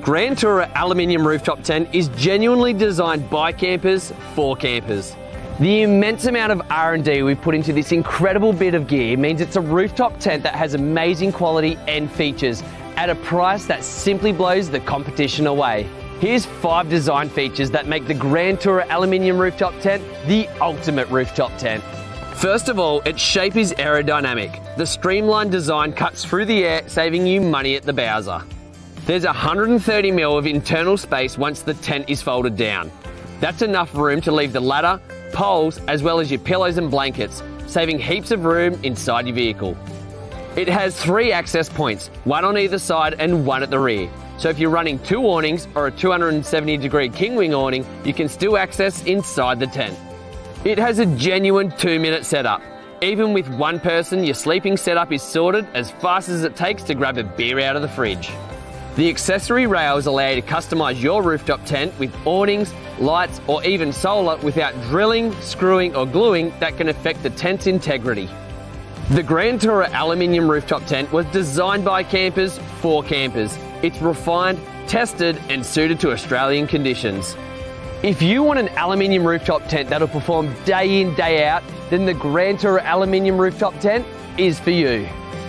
Grand Tourer aluminium rooftop tent is genuinely designed by campers for campers. The immense amount of R&D we've put into this incredible bit of gear means it's a rooftop tent that has amazing quality and features at a price that simply blows the competition away. Here's 5 design features that make the Grand Tourer aluminium rooftop tent the ultimate rooftop tent. First of all, its shape is aerodynamic. The streamlined design cuts through the air, saving you money at the bowser. There's 130mm of internal space once the tent is folded down. That's enough room to leave the ladder, poles, as well as your pillows and blankets, saving heaps of room inside your vehicle. It has 3 access points, one on either side and one at the rear. So if you're running 2 awnings or a 270-degree king wing awning, you can still access inside the tent. It has a genuine 2-minute setup. Even with one person, your sleeping setup is sorted as fast as it takes to grab a beer out of the fridge. The accessory rails allow you to customize your rooftop tent with awnings, lights, or even solar without drilling, screwing, or gluing that can affect the tent's integrity. The Grand Tourer aluminium rooftop tent was designed by campers for campers. It's refined, tested, and suited to Australian conditions. If you want an aluminium rooftop tent that'll perform day in, day out, then the Grand Tourer aluminium rooftop tent is for you.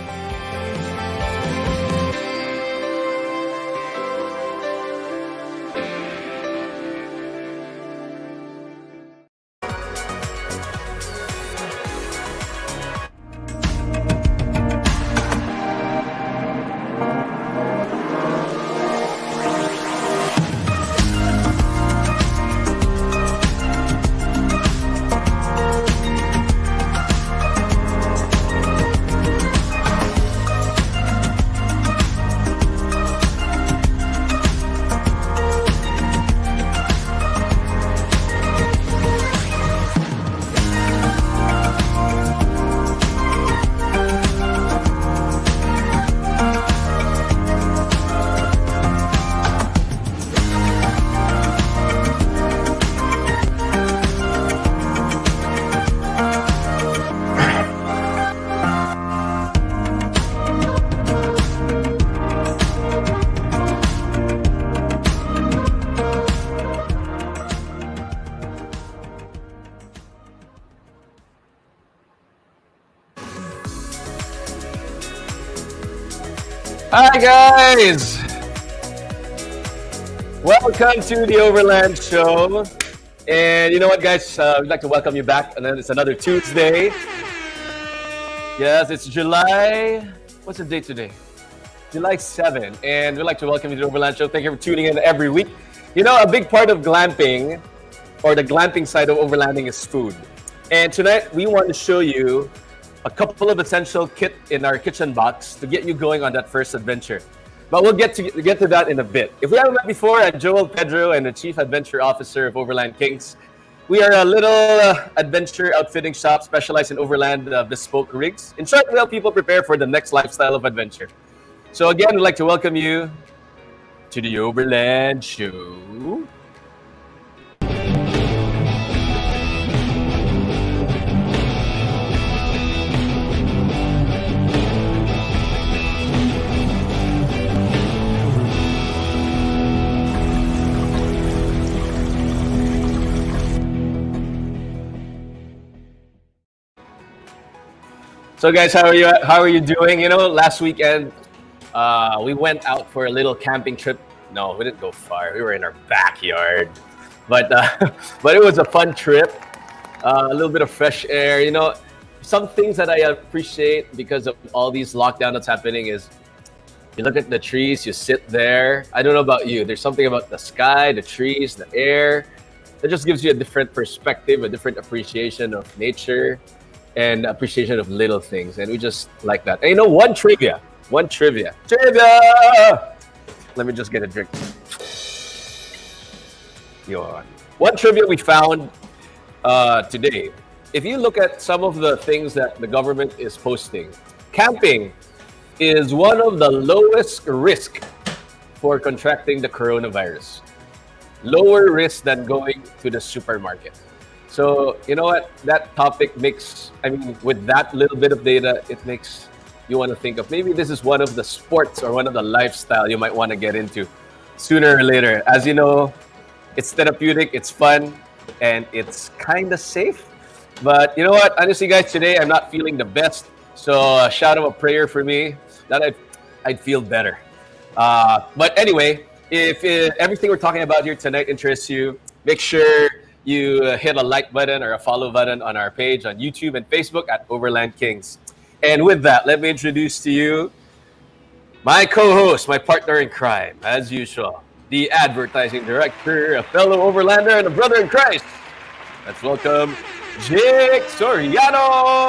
Hi guys! Welcome to the Overland Show. And you know what guys, we'd like to welcome you back. And then it's another Tuesday. Yes, it's July, what's the date today? July 7. And we'd like to welcome you to the Overland Show. Thank you for tuning in every week. You know, a big part of glamping, or the glamping side of overlanding, is food. And tonight we want to show you a couple of essential kit in our kitchen box to get you going on that first adventure. But we'll get to that in a bit. If we haven't met before, I'm Joel Pedro and the Chief Adventure Officer of Overland Kings. We are a little adventure outfitting shop specialized in overland bespoke rigs. In short, we help people prepare for the next lifestyle of adventure. So again, we'd like to welcome you to the Overland Show. So guys, how are you doing? You know, last weekend we went out for a little camping trip. No, we didn't go far. We were in our backyard, but it was a fun trip. A little bit of fresh air. You know, some things that I appreciate because of all these lockdown that's happening is you look at the trees, you sit there. I don't know about you. There's something about the sky, the trees, the air that just gives you a different perspective, a different appreciation of nature, and appreciation of little things, and we just like that. And you know, one trivia. Let me just get a drink. One trivia we found today. If you look at some of the things that the government is posting, camping is one of the lowest risk for contracting the coronavirus. Lower risk than going to the supermarket. So, you know what? That topic makes, I mean, with that little bit of data, it makes you want to think of maybe this is one of the sports or one of the lifestyle you might want to get into. sooner or later. As you know, it's therapeutic, it's fun, and it's kind of safe. But you know what? Honestly, guys, today I'm not feeling the best. So shout out a prayer for me that I'd feel better. But anyway, if everything we're talking about here tonight interests you, make sure you hit a like button or a follow button on our page on YouTube and Facebook at Overland Kings. And with that, let me introduce to you my co-host, my partner in crime, as usual, the advertising director, a fellow Overlander, and a brother in Christ. Let's welcome Jake Soriano.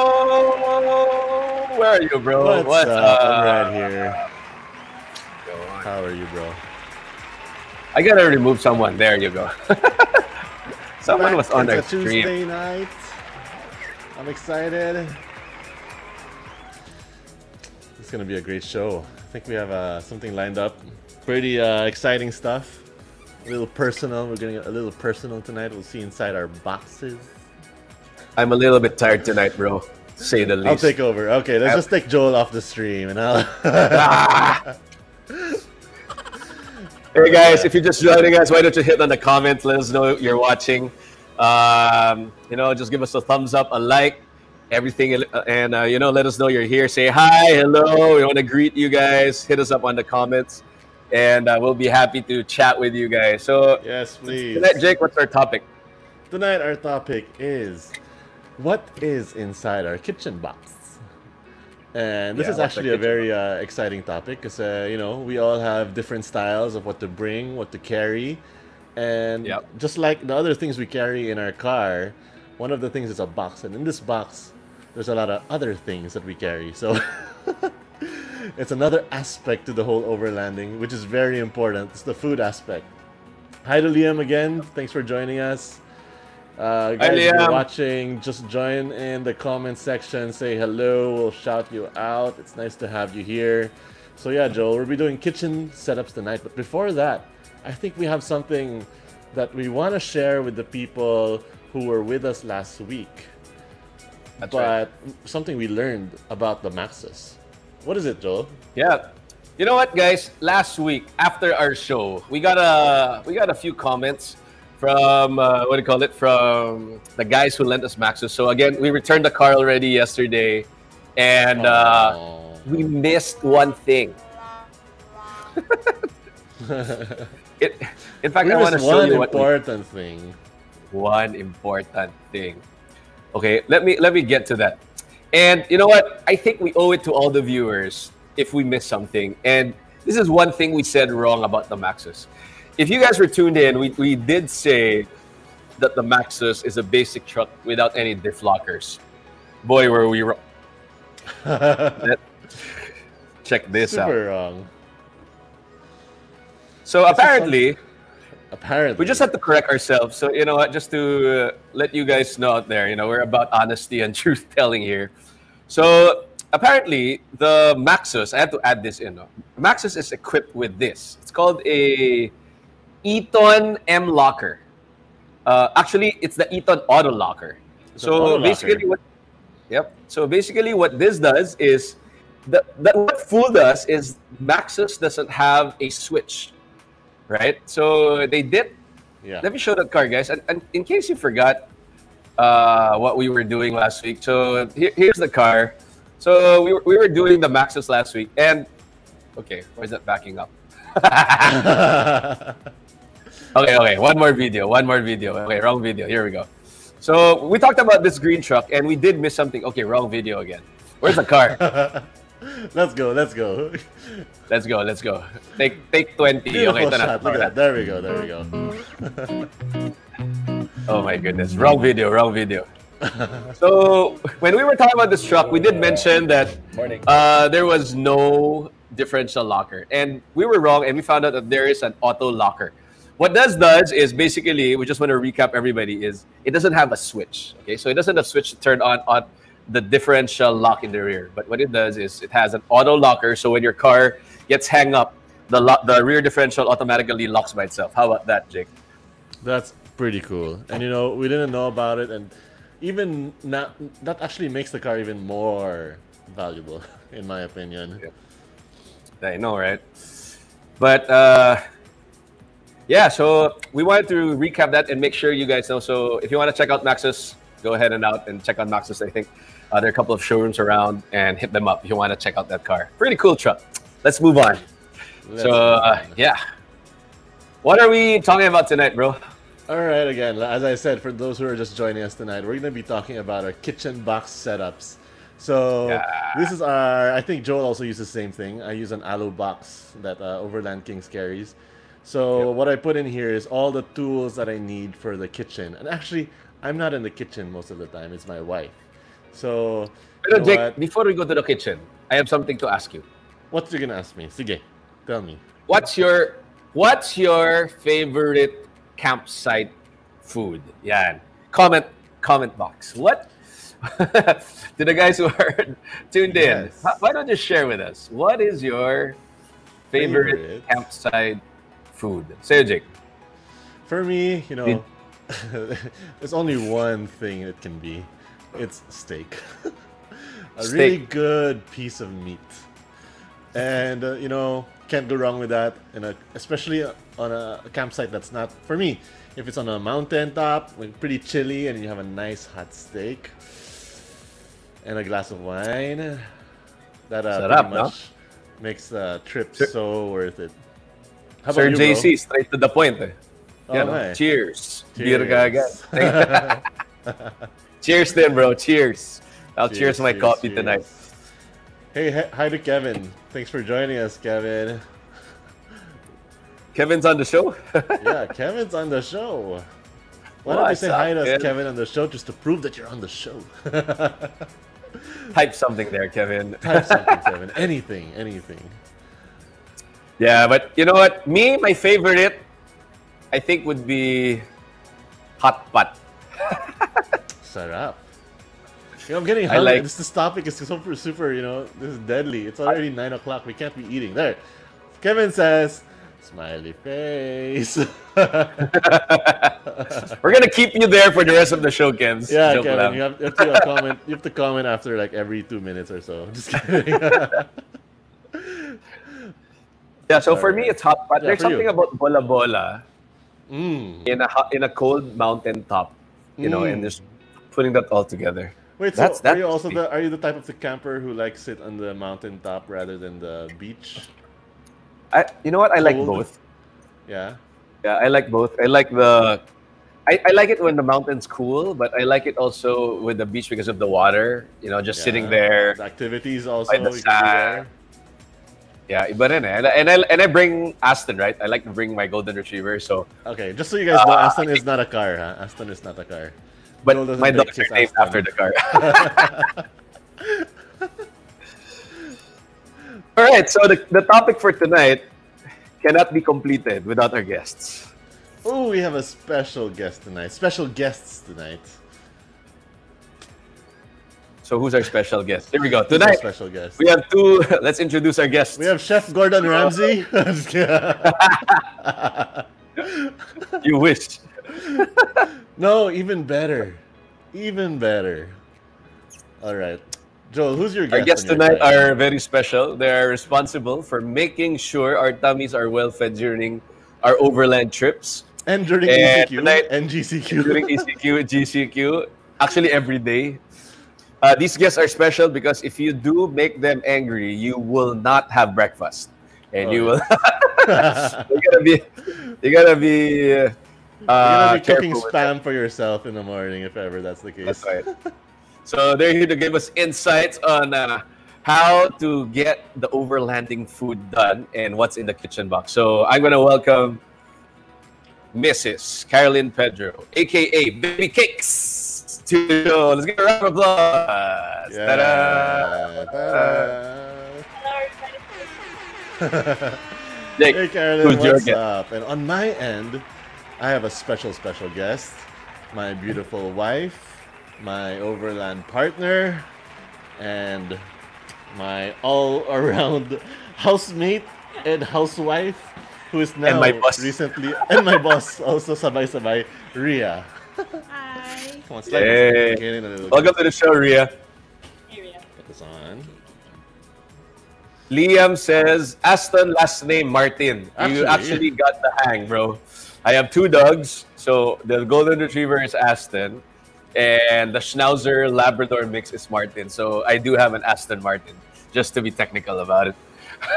Where are you, bro? What's up? I'm right here. How are you, bro? I gotta remove someone. There you go. Someone was on their stream. Tuesday night. I'm excited. It's gonna be a great show. I think we have something lined up. Pretty exciting stuff. A little personal. We're getting a little personal tonight. We'll see inside our boxes. I'm a little bit tired tonight, bro. To say the least. I'll take over. Okay, let's just take Joel off the stream and I'll. Hey guys, if you're just joining us, why don't you hit on the comments? Let us know you're watching. Just give us a thumbs up, a like, everything, and let us know you're here. Say hi, hello. We want to greet you guys. Hit us up on the comments, and we'll be happy to chat with you guys. So yes, please. Tonight, Jake, what's our topic? Tonight, our topic is what is inside our kitchen box. And this is actually a very exciting topic because, we all have different styles of what to bring, what to carry. And just like the other things we carry in our car, one of the things is a box. And in this box, there's a lot of other things that we carry. So it's another aspect to the whole overlanding, which is very important. It's the food aspect. Hi to Liam again. Thanks for joining us. Guys, if you're watching, just join in the comment section, say hello, we'll shout you out. It's nice to have you here. So yeah, Joel, we'll be doing kitchen setups tonight, but before that, I think we have something that we want to share with the people who were with us last week. That's right. Something we learned about the Maxus. What is it, Joel? Yeah. You know what, guys? Last week, after our show, we got a few comments from from the guys who lent us Maxus. So again, we returned the car already yesterday, and we missed one thing. In fact, I want to show you one important thing. Okay, let me get to that. And you know what? I think we owe it to all the viewers if we miss something. And this is one thing we said wrong about the Maxus. If you guys were tuned in, we did say that the Maxus is a basic truck without any diff lockers. Boy, were we wrong. Check this out. Super wrong. So apparently, we just have to correct ourselves. So you know what? Just to let you guys know out there, we're about honesty and truth telling here. So apparently, the Maxus, I have to add this in. No? Maxus is equipped with this. It's called a Eton M locker. Actually, it's the Eton Auto Locker. So basically, what this does is that what fooled us is Maxus doesn't have a switch, right? So they did. Yeah. Let me show the car, guys, and in case you forgot what we were doing last week. So here's the car. So we were doing the Maxus last week, and okay, why is that backing up? Okay, one more video. Okay, wrong video. Here we go. So we talked about this green truck, and we did miss something. Okay, wrong video again. Where's the car? Let's go. Take 20. Beautiful okay, shot. Look at that. There we go. Oh my goodness, wrong video. So when we were talking about this truck, we did mention that there was no differential locker, and we were wrong, and we found out that there is an auto locker. What this does is basically, we just want to recap everybody, is it doesn't have a switch. Okay, so it doesn't have a switch to turn on the differential lock in the rear. But what it does is it has an auto locker, so when your car gets hang up, the rear differential automatically locks by itself. How about that, Jake? That's pretty cool. And we didn't know about it, and even that actually makes the car even more valuable, in my opinion. Yeah. I know, right? But yeah, so we wanted to recap that and make sure you guys know. So if you want to check out Maxus, go ahead and out and check out Maxus. I think there are a couple of showrooms around, and hit them up if you want to check out that car. Pretty cool truck. Let's move on. Yeah. What are we talking about tonight, bro? All right, again, as I said, for those who are just joining us tonight, we're going to be talking about our kitchen box setups. So this is our, I think Joel also uses the same thing. I use an alu box that Overland Kings carries. So what I put in here is all the tools that I need for the kitchen. And actually, I'm not in the kitchen most of the time. It's my wife. So, you know, Jake, before we go to the kitchen, I have something to ask you. What you gonna ask me? Sige, tell me. What's your favorite campsite food? Yan. Comment box. What? To the guys who are tuned in, why don't you share with us? What is your favorite campsite food? Say it, Jake. For me, you know, there's only one thing it can be. It's steak. Really good piece of meat. And, you know, can't go wrong with that. Especially on a campsite that's not, for me, if it's on a mountain top, like pretty chilly, and you have a nice hot steak and a glass of wine, that pretty much makes the trip so worth it. How Sir about you, JC, bro? straight to the point. Cheers. Beer ka agad. Cheers then, bro. Cheers. I'll cheers my coffee tonight. Hey, hi to Kevin. Thanks for joining us, Kevin. Kevin's on the show? Yeah, Kevin's on the show. Why don't you say hi to us, Kevin, on the show, just to prove that you're on the show? Type something there, Kevin. Type something, Kevin. Anything. Yeah, but you know what? My favorite, I think, would be hot pot. Sarap. You know, I'm getting hungry. This topic is super, you know, this is deadly. It's already 9 o'clock. We can't be eating. There. Kevin says, smiley face. We're going to keep you there for the rest of the show, Kevs. Yeah, Kevin, you have to comment. You have to comment after like every 2 minutes or so. Just kidding. Yeah, so for me, it's hot pot. There's something about bola bola in a cold mountain top, you know, and just putting that all together. Wait, so are you the type of the camper who likes sit on the mountain top rather than the beach? You know what? I like both. Yeah. Yeah, I like both. I like I like it when the mountain's cool, but I like it also with the beach because of the water. You know, just sitting there. The activities also. By the sand. Yeah, but and I bring Aston, right? I like to bring my golden retriever. So okay, just so you guys know, Aston is not a car, huh? Aston is not a car. But my dog's named after the car. All right, so the topic for tonight cannot be completed without our guests. Oh, we have a special guest tonight. Special guests tonight. So who's our special guest? Here we go. Tonight, special guest. We have two. Let's introduce our guests. We have Chef Gordon Ramsay. You wish. No, even better. Even better. All right. Joel, who's your guest? Our guests tonight are very special. They are responsible for making sure our tummies are well fed during our overland trips. And during ECQ and GCQ. During ECQ and GCQ. Actually, every day. These guests are special because if you do make them angry, you will not have breakfast. And you will... You're gonna be cooking spam for yourself in the morning, if ever that's the case. That's right. So they're here to give us insights on how to get the overlanding food done and what's in the kitchen box. So I'm gonna welcome Mrs. Caroline Pedro, aka Baby Cakes, to the show. Let's give a round of applause. Yeah. Ta-da. Hey Caroline, what's up? And on my end, I have a special guest, my beautiful wife, my overland partner, and my all-around housemate and housewife, who is now recently, and my boss also, sabay-sabay, Rhea. Hi. Come on, welcome to the show, Rhea. Hey, Rhea. Get this on. Liam says, Aston last name Martin. You actually got the hang, bro. I have two dogs. So the golden retriever is Aston, and the Schnauzer Labrador mix is Martin. So I do have an Aston Martin, just to be technical about it.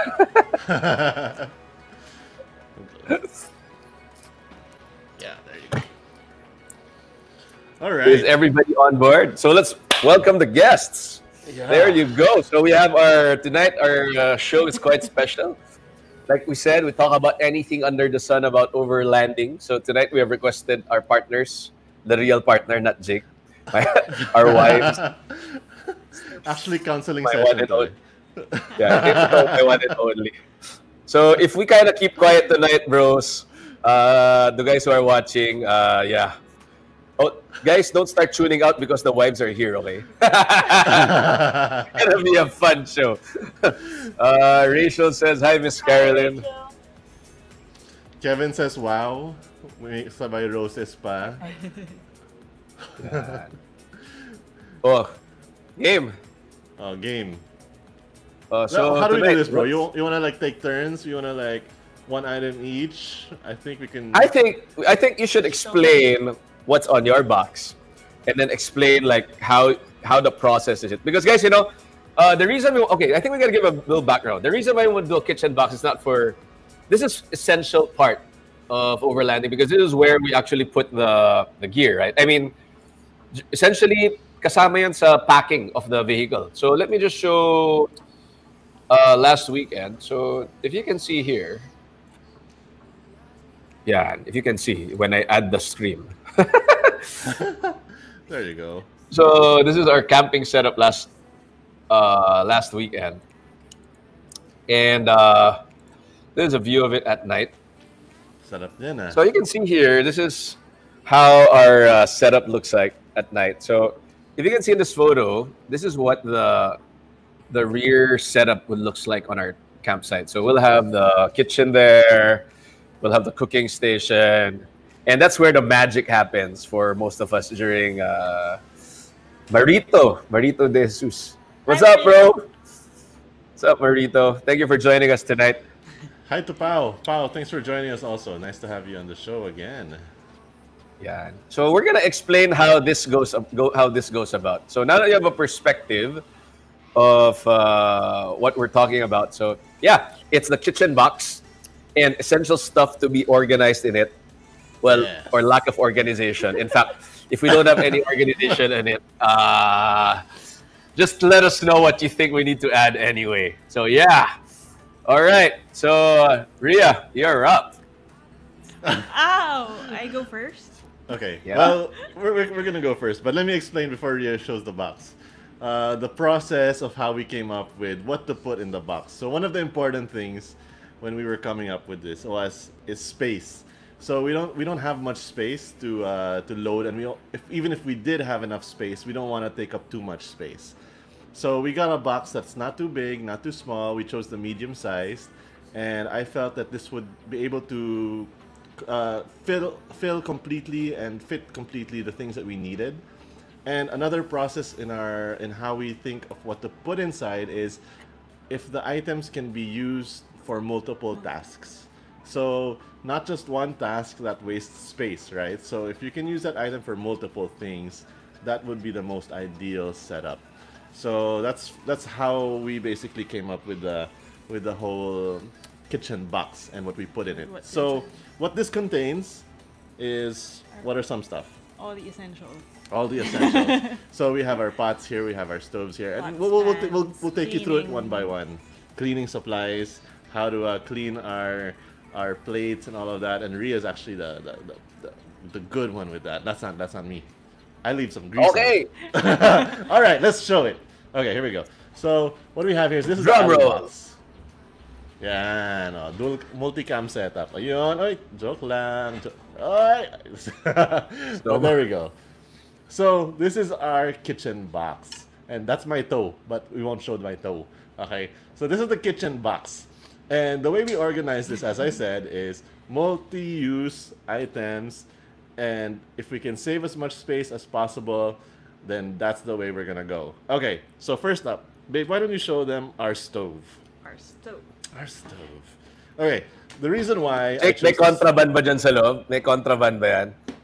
Yeah, there you go. All Is right. everybody on board? So let's welcome the guests. Yeah. There you go. So we have tonight. Our show is quite special. Like we said, we talk about anything under the sun about overlanding. So tonight we have requested our partners, the real partner, not Jake, our wives, Actually, counseling my one session and today. only. Yeah, it's my one and only. So if we kind of keep quiet tonight, bros, the guys who are watching, yeah. Oh, guys, don't start tuning out because the wives are here, okay? It's gonna be a fun show. Rachel says, hi, Miss Carolyn. Kevin says, wow. May sabay roses pa. Oh, game. Oh, game. So how do we do tonight, this, bro? You wanna like take turns? You wanna like one item each? I think we can. I think you should explain what's on your box, and then explain like how the process is it. Because guys, you know, the reason I think we gotta give a little background. The reason why we want to do a kitchen box is not for. This is essential part of overlanding because this is where we actually put the gear, right? I mean, essentially kasama yan sa packing of the vehicle. So let me just show last weekend. So if you can see here, yeah, if you can see when I add the screen. There you go. So this is our camping setup last weekend, and there's a view of it at night. Setup din ah. So you can see here, this is how our setup looks like at night. So if you can see in this photo, this is what the rear setup would looks like on our campsite. So we'll have the kitchen there, we'll have the cooking station, and that's where the magic happens for most of us during Marito de Jesus. What's up, bro? What's up, Marito? Thank you for joining us tonight. Hi to Pao. Pao, thanks for joining us also. Nice to have you on the show again. Yeah. So we're gonna explain how this goes about. So now that you have a perspective of what we're talking about, so yeah, it's the kitchen box and essential stuff to be organized in it. Well, Yeah. or lack of organization. In fact, if we don't have any organization in it, just let us know what you think we need to add anyway. So yeah. All right. So Ria, you're up. Ow! I go first. Okay. Yeah. Well, we're gonna go first, but let me explain before Ria shows the box. The process of how we came up with what to put in the box. So one of the important things when we were coming up with this is space. So we don't have much space to load, and even if we did have enough space, we don't want to take up too much space. So we got a box that's not too big, not too small. We chose the medium size, and I felt that this would be able to fill completely and fit completely the things that we needed. And another process in how we think of what to put inside is if the items can be used for multiple tasks. So not just one task that wastes space, right? So if you can use that item for multiple things, that would be the most ideal setup. So that's how we basically came up with the whole kitchen box and what we put in it. So what this contains is what are some stuff? All the essentials. All the essentials. So we have our pots here, we have our stoves here, and we'll take you through it one by one. Cleaning supplies, how to clean our plates and all of that. And Ria's actually the good one with that. That's not me. I leave some grease. Okay. All right, let's show it. Okay, here we go. So what do we have here? This is Drum the roll. box. Yeah, no, dual multicam setup. Ayun, oy, joke lang. Oy. So there we go. So this is our kitchen box, and that's my toe, but we won't show my toe. Okay, so this is the kitchen box, and the way we organize this, as I said, is multi-use items, and if we can save as much space as possible, then that's the way we're gonna go. Okay, so first up, babe, why don't you show them our stove? Our stove. Our stove. Okay, the reason why I Jake, may chose this- contraband ba dyan sa loob? May contraband ba yan?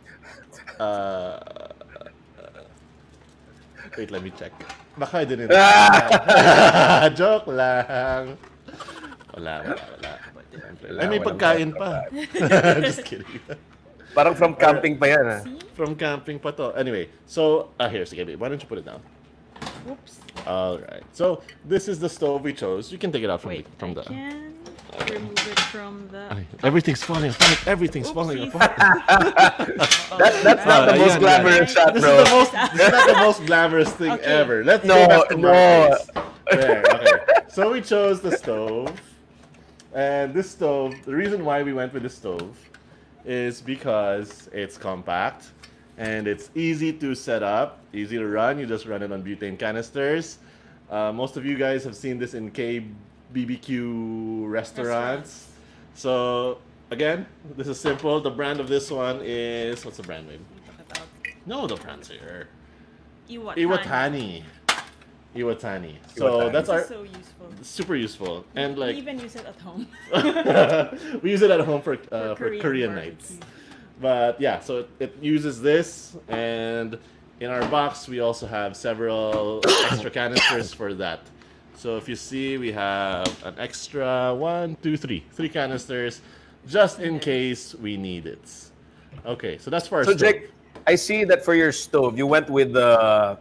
Wait, let me check. Baka I didn't. Joke lang. Wala. Ay, may pagkain pa. Just kidding. Parang from camping pa yan, ha? From camping pa to. Anyway, so, here, sige, babe. Why don't you put it down? Oops. All right. So, this is the stove we chose. You can take it out from Wait, the... I can remove it from the... Everything's falling apart. Everything's falling apart. That's not the most glamorous shot, This bro. is not the most glamorous thing Okay. ever. Let's No, go back to no. Marcus. There, okay. So we chose the stove. And this stove, the reason why we went with the stove is because it's compact and it's easy to set up, easy to run. You just run it on butane canisters. Most of you guys have seen this in BBQ restaurants. So again, this is simple. The brand of this one is, what's the brand name? No, the brand's here. Iwatani. Iwatani. So Iwatani. that's This our is so useful. super useful. And We like even use it at home. we use it at home for Korean barbecue. nights. But yeah, so it uses this, and in our box we also have several extra canisters for that. So if you see, we have an extra three canisters, just in case we need it. Okay, so that's for our So, stove. Jake, I see that for your stove, you went with the...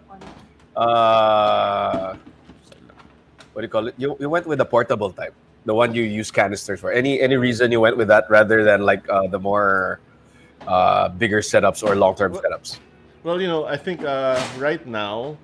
what do you call it? You went with the portable type, the one you use canisters for. Any reason you went with that rather than like the more bigger setups or long-term setups? Well, you know, I think right now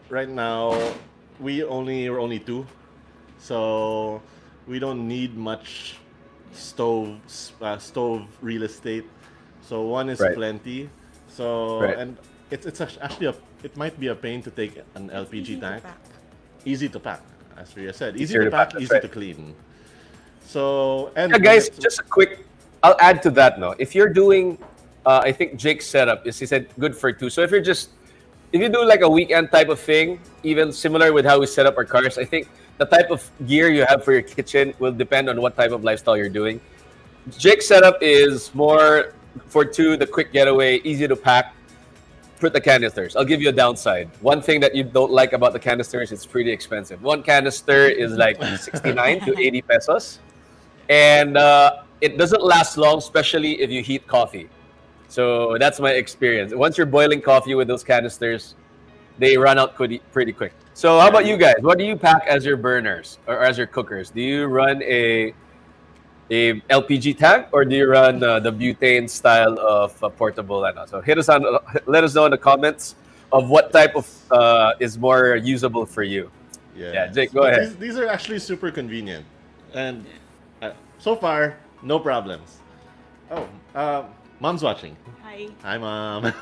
we're only two, so we don't need much stove real estate. So one is Right. plenty. So Right. and it's actually it might be a pain to take an LPG Easy to tank. pack. Easy to pack, as Ria said. Easy Easier to to pack, pack, that's easy right. to clean. So and Yeah, guys, just a quick. I'll add to that. No, if you're doing, I think Jake's setup is he said good for two. So if you do like a weekend type of thing, even similar with how we set up our cars, I think the type of gear you have for your kitchen will depend on what type of lifestyle you're doing. Jake's setup is more for two, the quick getaway, easy to pack. Put the canisters. I'll give you a downside. One thing that you don't like about the canisters, it's pretty expensive. One canister is like 69 to 80 pesos. And it doesn't last long, especially if you heat coffee. So that's my experience. Once you're boiling coffee with those canisters, they run out pretty quick. So how about you guys? What do you pack as your burners or as your cookers? Do you run a LPG tank or do you run the butane style of portable? So let us know in the comments of what type of is more usable for you. Yeah, Jake, go But ahead. These are actually super convenient, and so far no problems. Oh, mom's watching. Hi. Hi, Mom.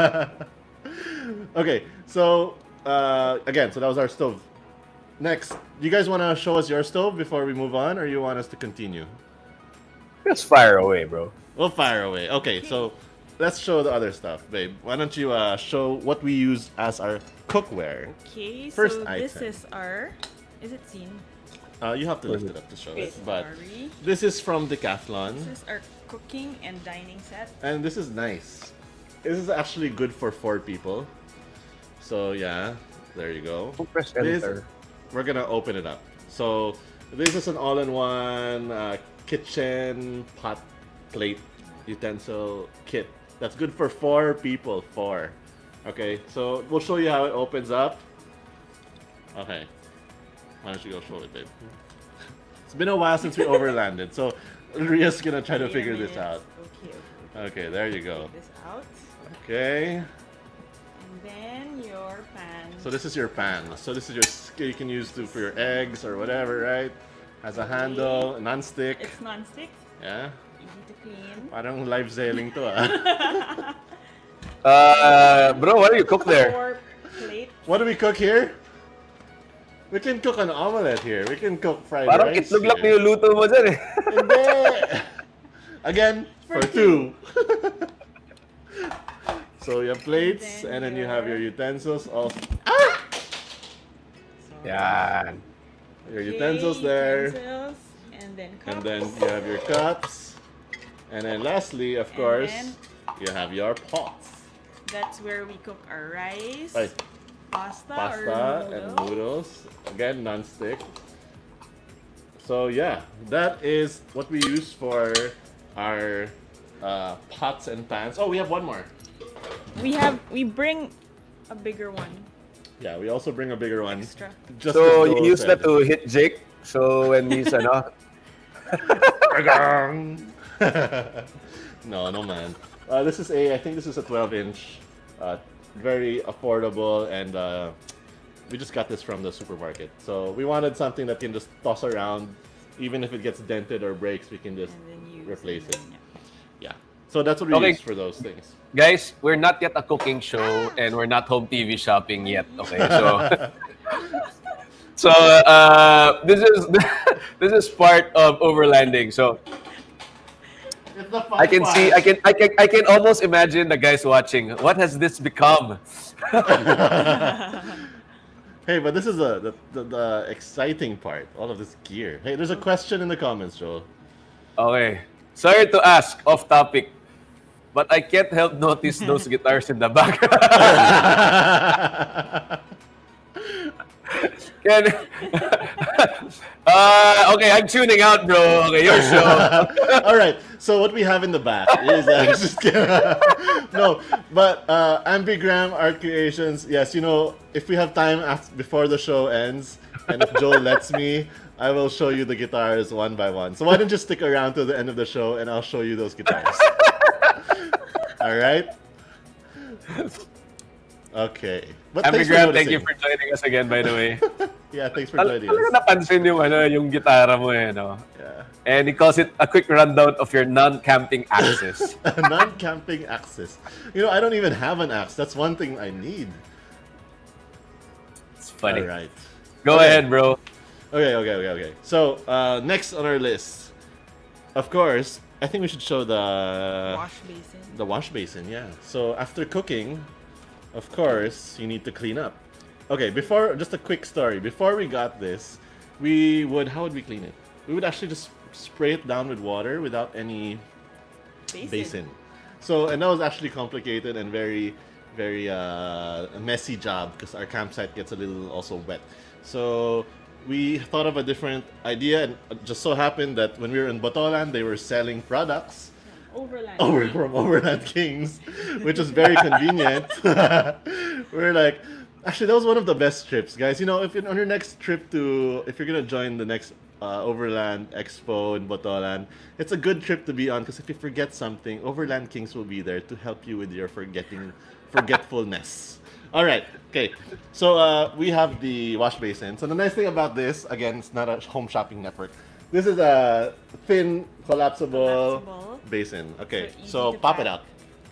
Okay, so again, so that was our stove. Next, do you guys want to show us your stove before we move on, or you want us to continue? Let's fire away, bro. We'll fire away. Okay, so let's show the other stuff, babe. Why don't you show what we use as our cookware? Okay, First so this item. is our... Is it seen? You have to lift it up to show it, Wait, but sorry. this is from Decathlon, This is our cooking and dining set. and this is nice. This is actually good for 4 people. So yeah, there you go. Press This, enter. we're gonna open it up. So this is an all-in-one kitchen pot plate utensil kit. That's good for 4 people. 4. Okay, so we'll show you how it opens up. Okay, why don't you go show it, babe? It's been a while since we overlanded, so Ria's gonna try to Wait a figure this minute. out. Okay. Okay, there you go. Take this out. Okay. And then your pan. So this is your pan. So this is your you can use for your eggs or whatever, right? Has a handle, non-stick. It's non-stick. Yeah. Easy to clean. Parang live sailing to ah. Bro, what do you cook there? 4 plates. What do we cook here? We can cook an omelette here. We can cook fried Parang rice itlog lang here. niluluto mo dyan eh. Hindi! Again, for 2. So you have plates, and then you have your utensils. Yan. Your utensils there. Utensils. And then cups. And then you have your cups. And then lastly, of course, then you have your pots. that's where we cook our rice, Right. pasta Pasta or and noodles. Again, non-stick. So yeah, that is what we use for our pots and pans. Oh, we have one more. We bring a bigger one. Yeah, we also bring a bigger one. Extra. Just So as you Joel use said. that to hit Jake. So when he's No, man. I think this is a 12-inch, very affordable, and we just got this from the supermarket. So we wanted something that can just toss around, even if it gets dented or breaks, we can just And then use replace it. yeah. Yeah. So that's what we Okay. use for those things. guys, we're not yet a cooking show and we're not home TV shopping yet. Okay, so this is this is part of overlanding. So It's the fun I can part. see, I can almost imagine the guys watching. What has this become? Hey, but this is the exciting part. All of this gear. Hey, there's a question in the comments, Joel. Okay, sorry to ask, off topic, but I can't help notice those guitars in the back. Can, okay, I'm tuning out, bro. Okay, your show. All right. So what we have in the back is just kidding. No, but Ambigram Art Creations. Yes, you know, if we have time before the show ends, and if Joel lets me, I will show you the guitars one by one. So why don't you stick around to the end of the show, and I'll show you those guitars. All right. Okay. But thanks for Ambigram, thank you noticing. for joining us again, by the way. Yeah, thanks for joining Talaga us. napansin yung gitara mo eh, no? Yeah. And he calls it a quick rundown of your non-camping axis. Non-camping axis. You know, I don't even have an axe. That's one thing I need. It's funny. All right. Go Okay. ahead, bro. Okay. So, next on our list, of course, I think we should show the Wash basin. wash basin. Yeah. So after cooking, of course, you need to clean up. Okay. Just a quick story. Before we got this, how would we clean it? We would actually just spray it down with water without any basin. So, and that was actually complicated and very, very a messy job because our campsite gets a little also wet. So we thought of a different idea, and it just so happened that when we were in Botolan, they were selling products Overland. from Overland Kings, which is very convenient. We're like, actually, that was one of the best trips, guys. You know, if you're on your next trip if you're gonna join the next Overland Expo in Botolan, it's a good trip to be on because if you forget something, Overland Kings will be there to help you with your forgetfulness. All right, okay. So we have the wash basin. So the nice thing about this, again, it's not a home shopping network. This is a thin, collapsible basin. Okay, So so easy to pop it pack. out.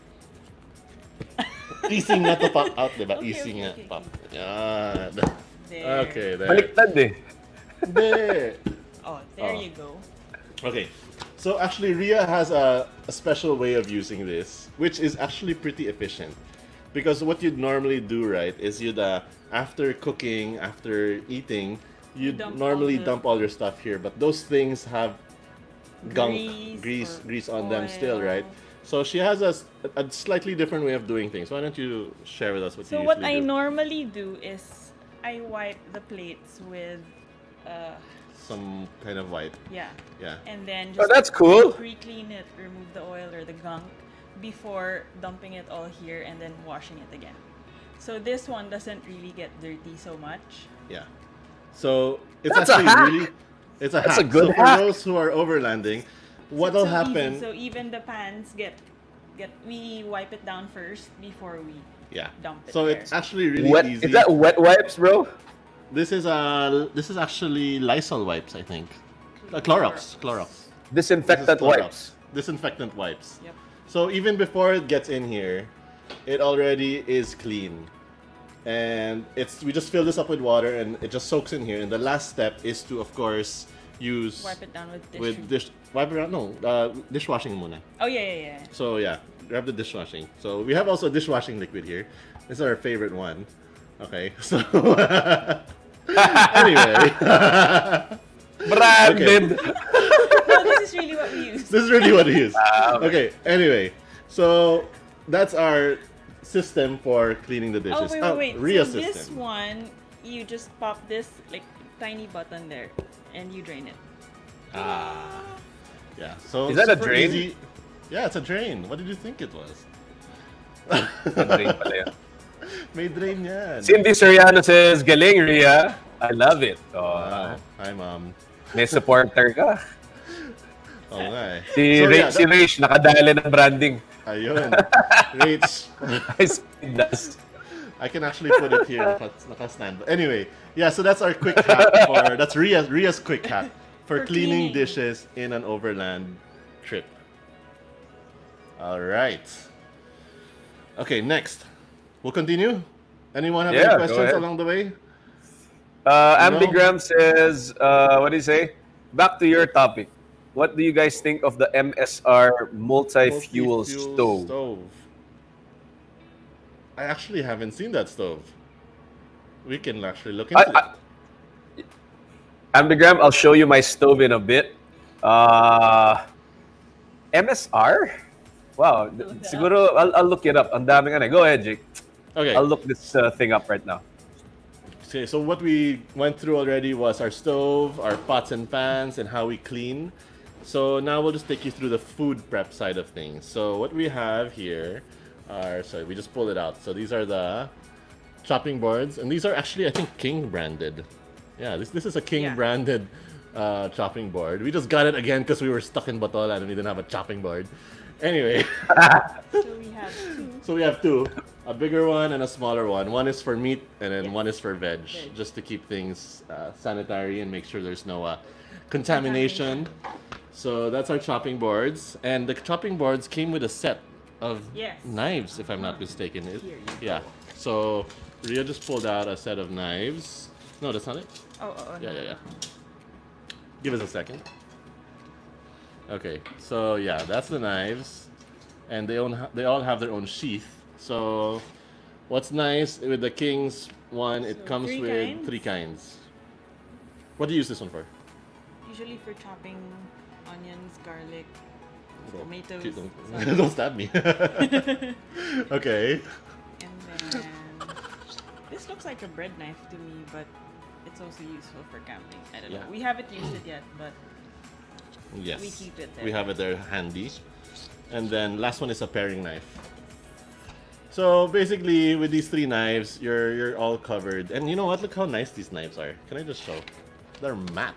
Easy nga to pop out, diba? Okay, Easy okay, nga. okay, Pop. okay. Yan. There. Okay, there. Baliktad eh. There. Oh, there Oh. you go. Okay, so actually Ria has a special way of using this, which is actually pretty efficient. Because what you'd normally do, right, is you'd, after cooking, after eating, you'd Dump normally all the- dump all your stuff here, but those things have gunk, Grease grease or on them still, right? oil. So she has a slightly different way of doing things. Why don't you share with us what So you what usually I do? normally do is I wipe the plates with, Some kind of wipe. yeah, Yeah. and then Oh, just that's cool. pre-clean it, remove the oil or the gunk before dumping it all here and then washing it again. So this one doesn't really get dirty so much. Yeah. So it's That's a actually hack. really it's a That's hack. a good so for hack. those who are overlanding, what'll So it's so happen? easy. So even the pans we wipe it down first before we Yeah. dump it So there. it's actually really Wet, easy. is that wet wipes, bro? This is actually Lysol wipes, I think. Clorox. This is Disinfectant Clorox. wipes. Disinfectant wipes. Yep. So even before it gets in here, it already is clean. And we just fill this up with water and it just soaks in here. And the last step is to, of course, use Wipe it down with dishwashing muna. Oh yeah. So yeah, grab the dishwashing. So we have also dishwashing liquid here. This is our favorite one. Okay, so anyway, Branded. No, this is really what we use. This is really what we use. Okay. Okay, anyway. So, that's our system for cleaning the Oh, dishes. wait. Rhea So this system. one, you just pop this like tiny button there, and you drain it. Ah. Yeah, so Is that a super drain? easy. Yeah, it's a drain. What did you think it was? Drain pala yun. May drain yan. Cindy Soriano says, galing, Rhea. I love it. Oh, Wow. Hi, Mom. may supporter ka. Oo nga eh. Si, So, Ray, yeah, si Rach, nakadali ng branding. Ayun. Rach. I see das. I can actually put it here. Naka-stand. But anyway, yeah, so that's our quick hack for... That's Rhea's quick hack for cleaning dishes in an overland trip. All right. Okay, next. We'll continue. Anyone have any Yeah, go questions ahead. along the way? Ambigram says, what do you say? Back to your topic. What do you guys think of the MSR multi-fuel stove? I actually haven't seen that stove. We can actually look into it. Ambigram, I'll show you my stove in a bit. MSR? Wow. Siguro, I'll look it up. Ang daming ano. Go ahead, Jake. Okay. I'll look this thing up right now. Okay, so what we went through already was our stove, our pots and pans, and how we clean. So now we'll just take you through the food prep side of things. So what we have here are, sorry, we just pulled it out. So these are the chopping boards, and these are actually, I think, King branded. Yeah, this is a King branded chopping board. We just got it again because we were stuck in Batola and we didn't have a chopping board. Anyway. So we have two. A bigger one and a smaller one. One is for meat and then one is for veg. Just to keep things sanitary and make sure there's no contamination. So that's our chopping boards. And the chopping boards came with a set of knives, if I'm not mistaken. Yeah. So Rhea just pulled out a set of knives. No, that's not it? Yeah. Give us a second. Okay, so yeah, that's the knives. And they all have their own sheath. So what's nice with the King's one, it comes with 3 kinds. What do you use this one for? Usually for chopping onions, garlic, tomatoes. Don't stab me. Okay. And then this looks like a bread knife to me, but it's also useful for camping. I don't know. We haven't used it yet, but yes, we keep it there. We have it there handy. And then last one is a paring knife. So basically, with these 3 knives, you're all covered. And you know what? Look how nice these knives are. Can I just show? They're matte.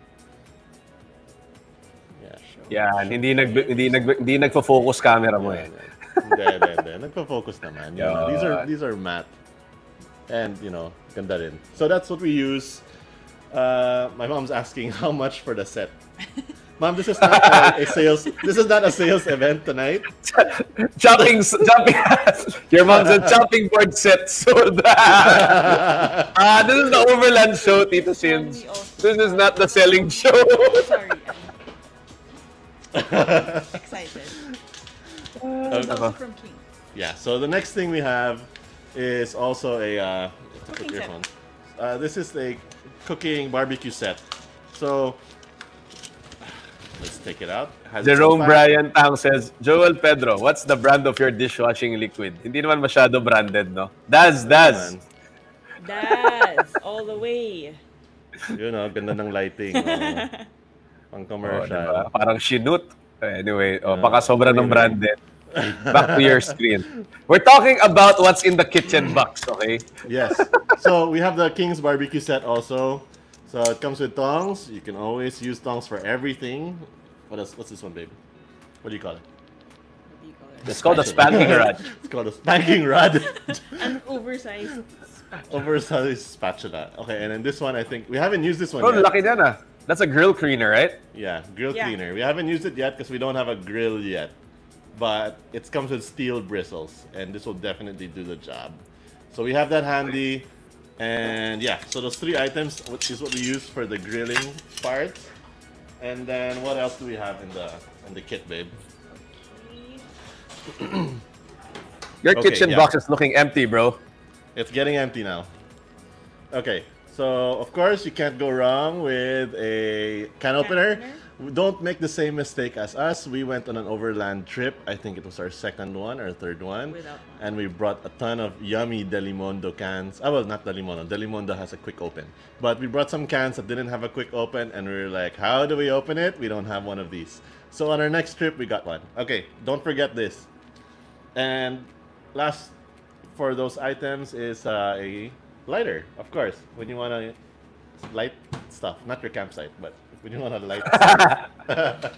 Yeah, hindi nagfo-focus camera mo eh. Hindi. Nagpo-focus naman. These are matte. And, you know, ganda rin. So that's what we use. My mom's asking how much for the set. Mom, this is not a sales. This is not a sales event tonight. chopping. Your mom's a chopping board set sold. This is the Overland Show, Tito Sins. This is not the selling show. Sorry. Excited. Also from King. Yeah. So the next thing we have is also a cooking set. This is a cooking barbecue set. So let's take it out. Jerome Brian Tang says, Joel Pedro, what's the brand of your dishwashing liquid? Hindi naman masyado branded, no? Daz. Daz, all the way. You know, ganda ng lighting. Pang commercial. Diba? Parang Chinook. Anyway, baka sobra ng branded. Back to your screen. We're talking about what's in the kitchen box, okay? Yes. So we have the King's barbecue set also. So it comes with tongs. You can always use tongs for everything. What's this one, babe? What do you call it? It's called a spanking rod. It's called a spanking rod. An oversized spatula. Oversized spatula. Okay, and then this one, I think we haven't used this one Oh, yet. laki na na. That's a grill cleaner, right? Yeah, grill cleaner. We haven't used it yet because we don't have a grill yet. But it comes with steel bristles, and this will definitely do the job. So we have that handy. And yeah, so those 3 items, which is what we use for the grilling part. And then what else do we have in the kit, babe? Your kitchen box is looking empty, bro. It's getting empty now. Okay, So, of course, you can't go wrong with a can opener. Don't make the same mistake as us. We went on an overland trip. I think it was our second one or third one. And we brought a ton of yummy Delimondo cans. Oh, well, not Delimondo. Delimondo has a quick open. But we brought some cans that didn't have a quick open. And we were like, how do we open it? We don't have one of these. So on our next trip, we got one. Okay, don't forget this. And last for those items is a lighter, of course, when you want to light stuff. Not your campsite, but when you want to light stuff.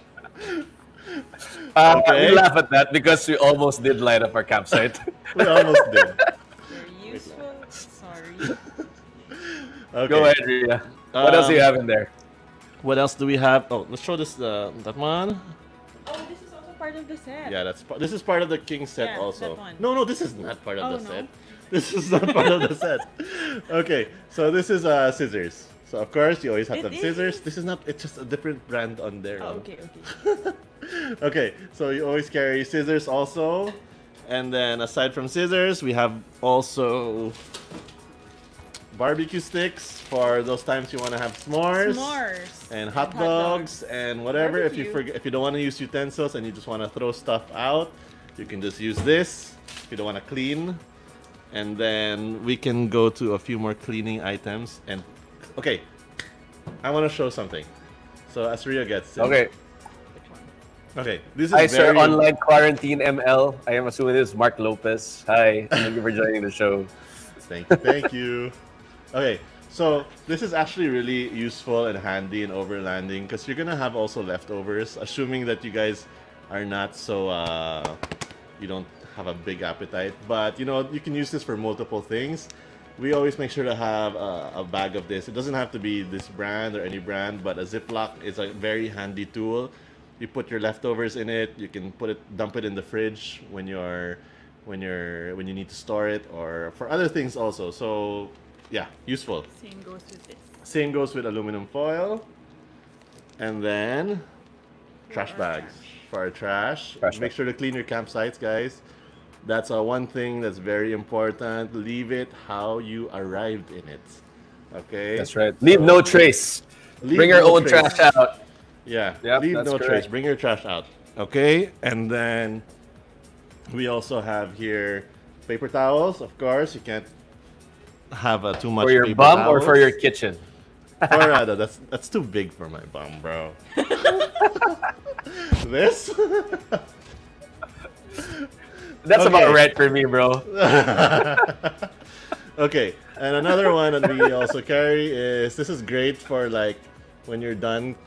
We laugh at that because we almost did light up our campsite. We almost did. Very useful. Sorry. Okay. Go ahead, Ria. What else do you have in there? What else do we have? Oh, let's show this, that one. Oh, this is also part of the set. Yeah, this is part of the king set Yeah, also. that one. No, this is not part of Oh, the no? set. This is not part of the set. Okay, so this is scissors. So of course you always have to have scissors. This is not. It's just a different brand on there. Oh, okay. Okay, so you always carry scissors also, and then aside from scissors, we have also barbecue sticks for those times you want to have s'mores, and hot dogs and whatever. Barbecue. If you don't want to use utensils and you just want to throw stuff out, you can just use this. If you don't want to clean, and then we can go to a few more cleaning items. And okay, I want to show something. So as Rio gets Okay. Okay, this is Hi, sir. Online Quarantine ML. I am assuming this is Mark Lopez. Hi. Thank you for joining the show. Thank you. Thank you. Okay, so this is actually really useful and handy in overlanding because you're gonna have also leftovers, assuming that you guys are not so you don't have a big appetite. But you know, you can use this for multiple things. We always make sure to have a bag of this. It doesn't have to be this brand or any brand, but a Ziploc is a very handy tool. You put your leftovers in it. You can dump it in the fridge when you need to store it, or for other things also. So yeah, useful. Same goes with this. Same goes with aluminum foil, and then trash bags for our trash. Make sure to clean your campsites, guys. That's one thing that's very important. Leave it how you arrived in it. Okay. That's right. Leave no trace. Bring your own trash out. Yeah, Yep, leave that's no correct. trace. Bring your trash out. Okay, and then we also have here paper towels. Of course, you can't have too much For your paper bum towels. or for your kitchen? That's too big for my bum, bro. This? That's Okay. about right for me, bro. Okay, and another one that we also carry is, this is great for like when you're done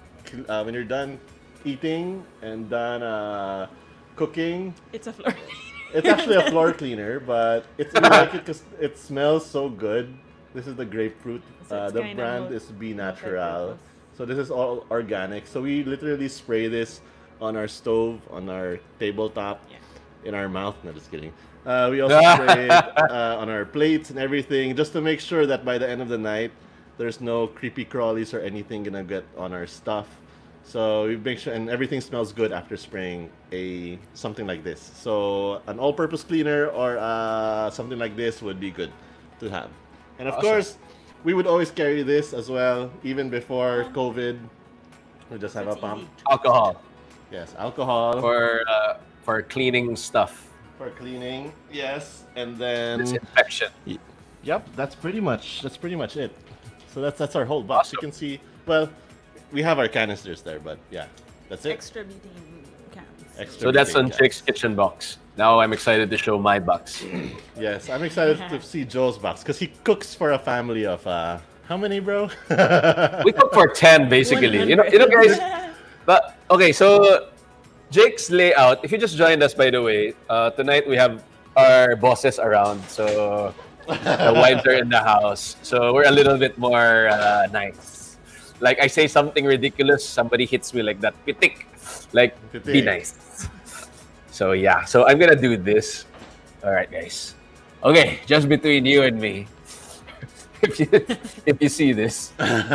eating and done cooking. It's a floor. It's actually a floor cleaner, but we like it because it smells so good. This is the grapefruit. So it's The kind of brand is Be Natural. multi-purpose. So this is all organic. So we literally spray this on our stove, on our tabletop, in our mouth. No, just kidding. We also spray it on our plates and everything, just to make sure that by the end of the night, there's no creepy crawlies or anything gonna get on our stuff. So we make sure, and everything smells good after spraying something like this. So an all-purpose cleaner or something like this would be good to have. And of course, we would always carry this as well, even before COVID. We just have a pump. Alcohol. Yes, alcohol For cleaning stuff. for cleaning. Yes, and then Disinfection. yep, that's pretty much it. So that's our whole box. You can see, well, we have our canisters there, but yeah, that's it. Extra beating cans. Extra So that's big on cans. Chick's kitchen box. Now I'm excited to show my box. Yes, I'm excited to see Joe's box because he cooks for a family of how many, bro? We cook for 10 basically. You know, guys. But okay, so Jake's layout. If you just joined us, by the way, tonight we have our bosses around. So the wives are in the house. So we're a little bit more nice. Like I say something ridiculous, somebody hits me like that. Pitik. Like, be Pitik. nice. So yeah, so I'm gonna do this. All right, guys. Okay, just between you and me. if you see this.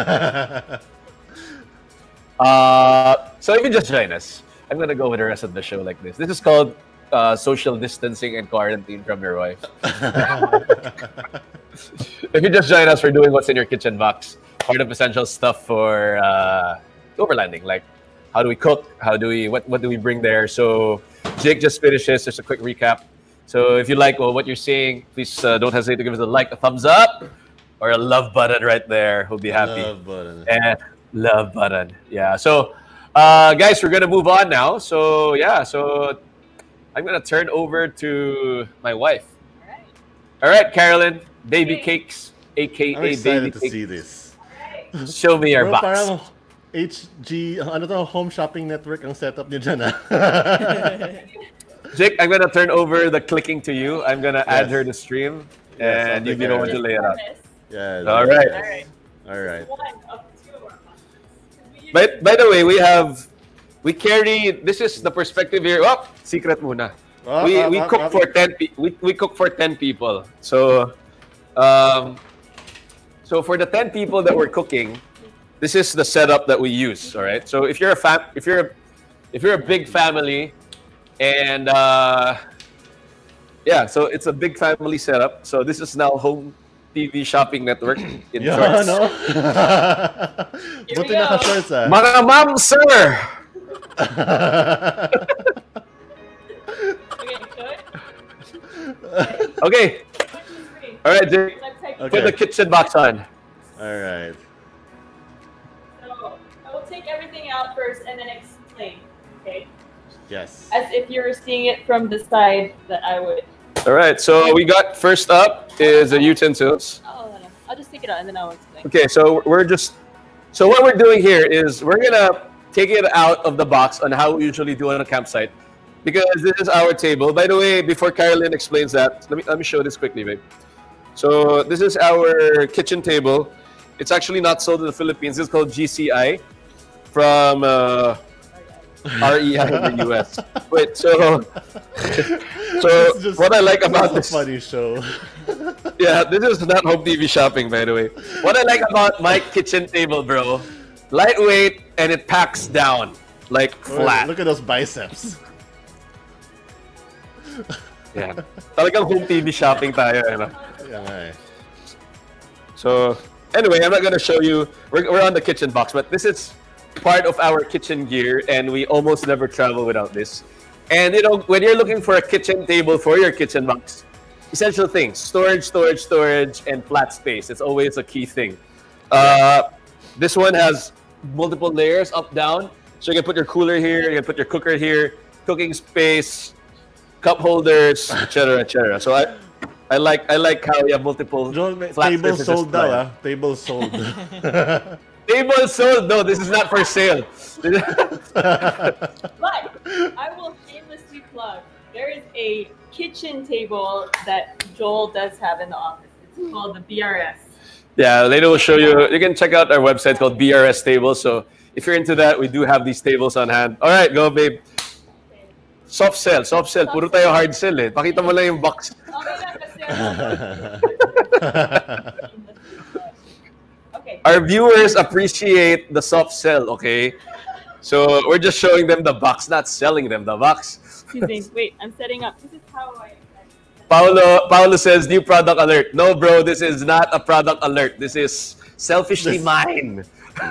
So if you just join us, I'm gonna go with the rest of the show like this. This is called social distancing and quarantine from your wife. if you just join us, we're doing what's in your kitchen box. Part of essential stuff for overlanding. Like, how do we cook? What do we bring there? So Jake just finishes. Just a quick recap. So if you like what you're seeing, please don't hesitate to give us a like, a thumbs up, or a love button right there. We'll be happy. Love button. And love button. Yeah. So, guys, we're gonna move on now. So yeah. So I'm gonna turn over to my wife. All right, Carolyn, baby cakes, aka I'm excited baby to cakes. see this. Show me your Bro, box. parang HG, ano to, home shopping network ang setup niyo dyan, Jake, I'm gonna turn over the clicking to you. I'm gonna add Yes. her to stream, Yes, and I'll you take know care what of to it. lay it out. Yes. All right. Yes. All right. By the way, we carry. This is the perspective here. Oh, secret muna. We cook for 10 we cook for 10 people. So so for the 10 people that we're cooking, this is the setup that we use, all right? So if you're a big family, and yeah, so it's a big family setup. So this is now home TV shopping network in shorts. No? Buti naka-shorts, Mga ma'am, sir. Okay. All right, Jake. Put the kitchen box on. All right. So I will take everything out first and then explain. Okay. Yes. As if you were seeing it from the side that I would. All right. So we got first up is the utensils. Oh, I'll just take it out and then I'll explain. Okay. So so what we're doing here is we're gonna take it out of the box on how we usually do on a campsite, because this is our table. By the way, before Carolyn explains that, let me show this quickly, babe. So this is our kitchen table. It's actually not sold in the Philippines. It's called GCI from REI in the US. Wait, so what I like about this, funny show. yeah, this is not home TV shopping, by the way. What I like about my kitchen table, bro, lightweight and it packs down like flat. Look at those biceps. Yeah. Talagang home TV shopping tayo, you know? Yeah, So, anyway, I'm not gonna show you. We're on the kitchen box, but this is part of our kitchen gear, and we almost never travel without this. And you know, when you're looking for a kitchen table for your kitchen box, essential things: storage, and flat space. It's always a key thing. This one has multiple layers, up, down. So you can put your cooler here, you can put your cooker here, cooking space, cup holders, etc., etc. So I like how you have multiple flat table surfaces sold to now, Table sold. Table sold. No, this is not for sale. But I will shamelessly plug. There is a kitchen table that Joel does have in the office. It's called the BRS. Yeah, later we'll show you. You can check out our website called BRS Tables. So if you're into that, we do have these tables on hand. All right, go, babe. Soft sell. Puro tayo hard sell eh. Pakita mo lang yung box. Okay. Our viewers appreciate the soft sell, okay? So we're just showing them the box, not selling them the box. Excuse me. Wait, I'm setting up. This is how I. Paolo says, new product alert. No, bro, this is not a product alert. This is selfishly mine.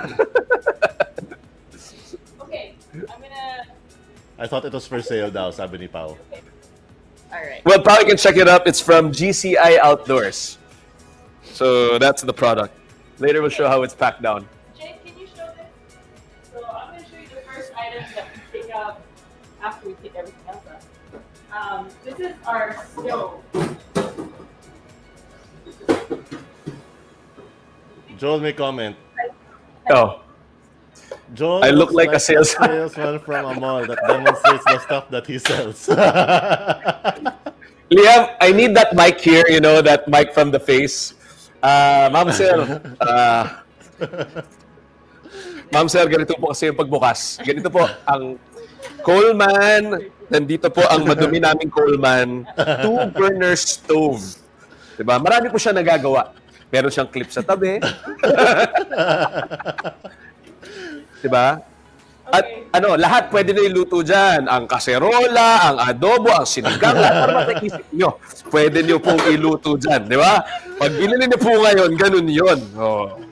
Okay, I'm gonna. I thought it was for sale daw, sabi ni Pao. Okay. All right. Well, Paolo, you can check it up. It's from GCI Outdoors. So that's the product. Later we'll show how it's packed down. Jake, can you show this? So I'm gonna show you the first item that we take out after we take everything else out. This is our stove. Joel may comment. Oh. Joel I look like a salesman from a mall that demonstrates the stuff that he sells. Liam, I need that mic here, you know, that mic from the face. Ma'am Sir, Ma'am Sir, ganito po kasi yung pagbukas. Ganito po, ang Coleman, nandito po ang madumi naming Coleman, 2-burner stove. Diba? Marami po siya nagagawa. Meron siyang clip sa tabi. Diba? At ano, lahat pwede na iluto dyan. Ang kaserola, ang adobo, ang sinigang, lahat para mataisip nyo. Pwede nyo pong iluto dyan, di ba? Pag binili nyo po ngayon, ganun yun. Oh.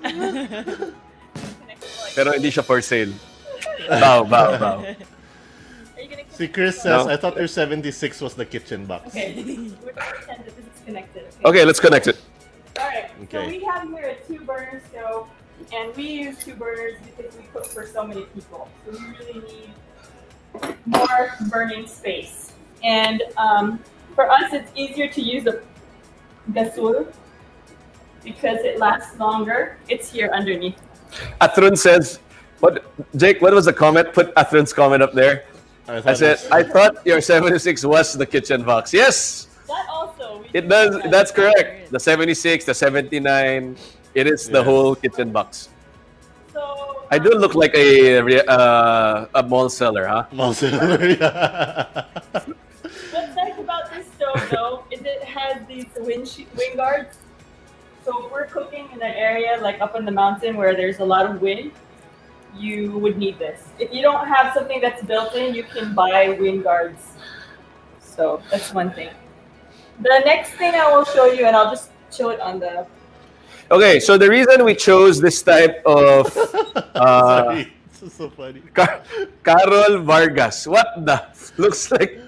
Pero hindi siya for sale. Bow. See, Chris says, I thought your 76 was the kitchen box. Okay, we're going to pretend that this is connected. Okay, let's connect it. Alright, Okay. so we have here a 2-burner stove, and we use 2 burners because we cook for so many people. So we really need more burning space. And for us, it's easier to use a gasol because it lasts longer. It's here underneath. Athrun says, Jake, what was the comment? Put Athrun's comment up there. I said, I thought your 76 was the kitchen box. Yes! That also. It does. That's correct. The 76, the 79, it is the whole kitchen box. So I do look like a mall seller, huh? Mall seller, yeah. what's nice about this stove, though, is it has these wind guards. So if we're cooking in an area like up in the mountain where there's a lot of wind, you would need this. If you don't have something that's built in, you can buy wind guards. So that's one thing. The next thing I will show you, and I'll just show it on the... Okay, so the reason we chose this type of... Sorry, this is so funny. Carol Vargas. What the... Looks like...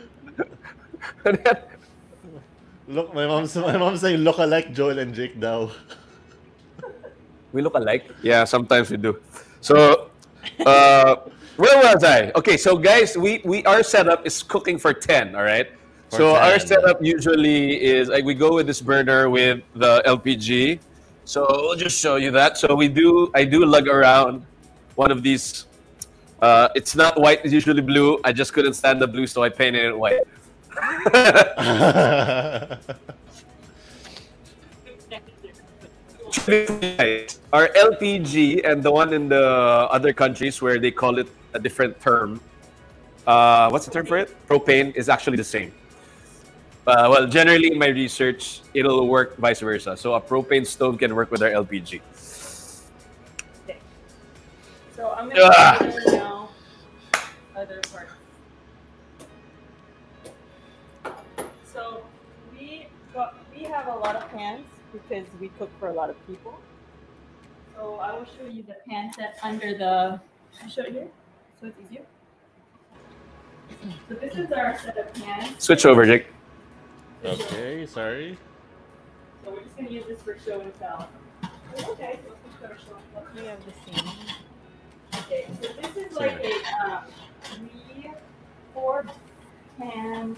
Look, my mom's saying look alike Joel and Jake now. We look alike? Yeah, sometimes we do. So, where was I? Okay, so guys, our setup is cooking for 10, all right? So 10. Our setup usually is, like, we go with this burner with the LPG. So we'll just show you that. So I do lug around one of these. It's not white, it's usually blue. I just couldn't stand the blue, so I painted it white. Our LPG and the one in the other countries where they call it a different term. What's the term for it? Propane is actually the same. Well, generally in my research, it'll work vice versa. So a propane stove can work with our LPG. Okay. So I'm going to show you now other parts. So we have a lot of pans because we cook for a lot of people. So I will show you the pan set under the... I'll show it here so it's easier. So this is our set of pans. Switch over, Jake. Okay, sorry. So we're just going to use this for show and tell. Okay, so let's go to show and tell. We have the same. Okay, so this is like a 4-pan.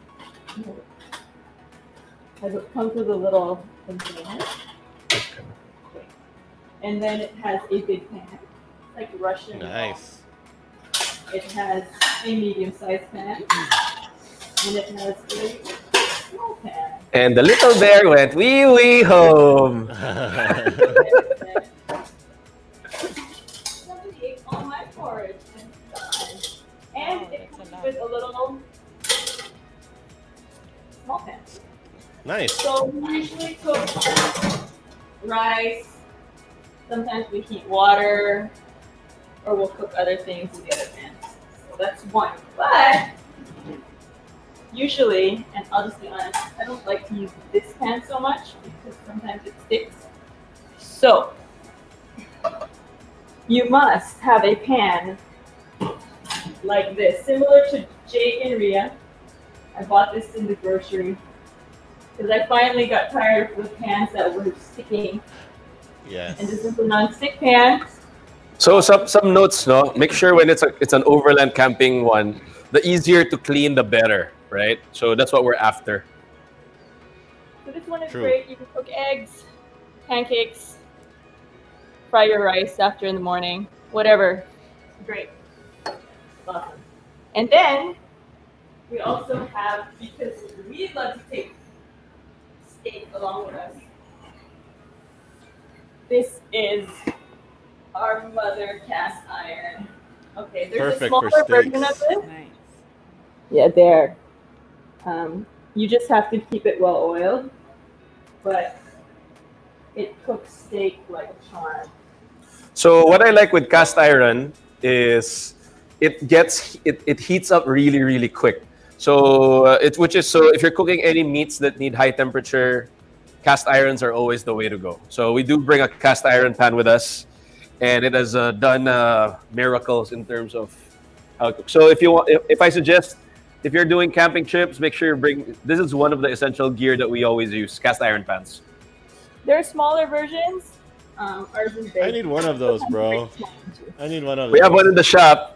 It comes with a little container. Okay. And then it has a big pan, like Russian. Nice. It has a medium-sized pan, and it has a small pan. And the little bear went wee wee home. Somebody ate all my porridge and died. And it comes with a little small pan. Nice. So we usually cook rice. Sometimes we heat water, or we'll cook other things in the other pan. So that's one. But usually, and I'll just be honest, I don't like to use this pan so much because sometimes it sticks. So you must have a pan like this, similar to Jake and Rhea. I bought this in the grocery because I finally got tired of the pans that were sticking. Yes. And this is a non-stick pan. So some notes, no? Make sure when it's an overland camping one, the easier to clean, the better, right? So that's what we're after. So this one is True. great. You can cook eggs, pancakes, fry your rice after in the morning, whatever. Great. Awesome. And then we also have, because we love to take steak along with us, this is our mother cast iron. Okay, there's Perfect a for smaller version of steaks. this. Nice. Yeah, there. You just have to keep it well oiled, but it cooks steak like a charm. So what I like with cast iron is it heats up really, really quick. So if you're cooking any meats that need high temperature, cast irons are always the way to go. So we do bring a cast iron pan with us, and it has done miracles in terms of how to cook. So if I suggest, if you're doing camping trips, make sure you bring. This is one of the essential gear that we always use: cast iron pans. There are smaller versions. Ours is big. I need one of those, bro. I need one of those. We have one in the shop.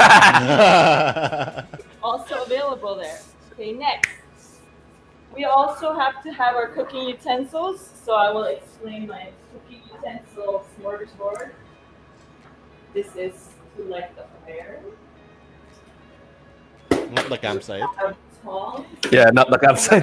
Also available there. Okay, next. We also have to have our cooking utensils. So I will explain my cooking utensil smorgasbord. This is to light the fire. Not the campsite. Yeah, not the campsite.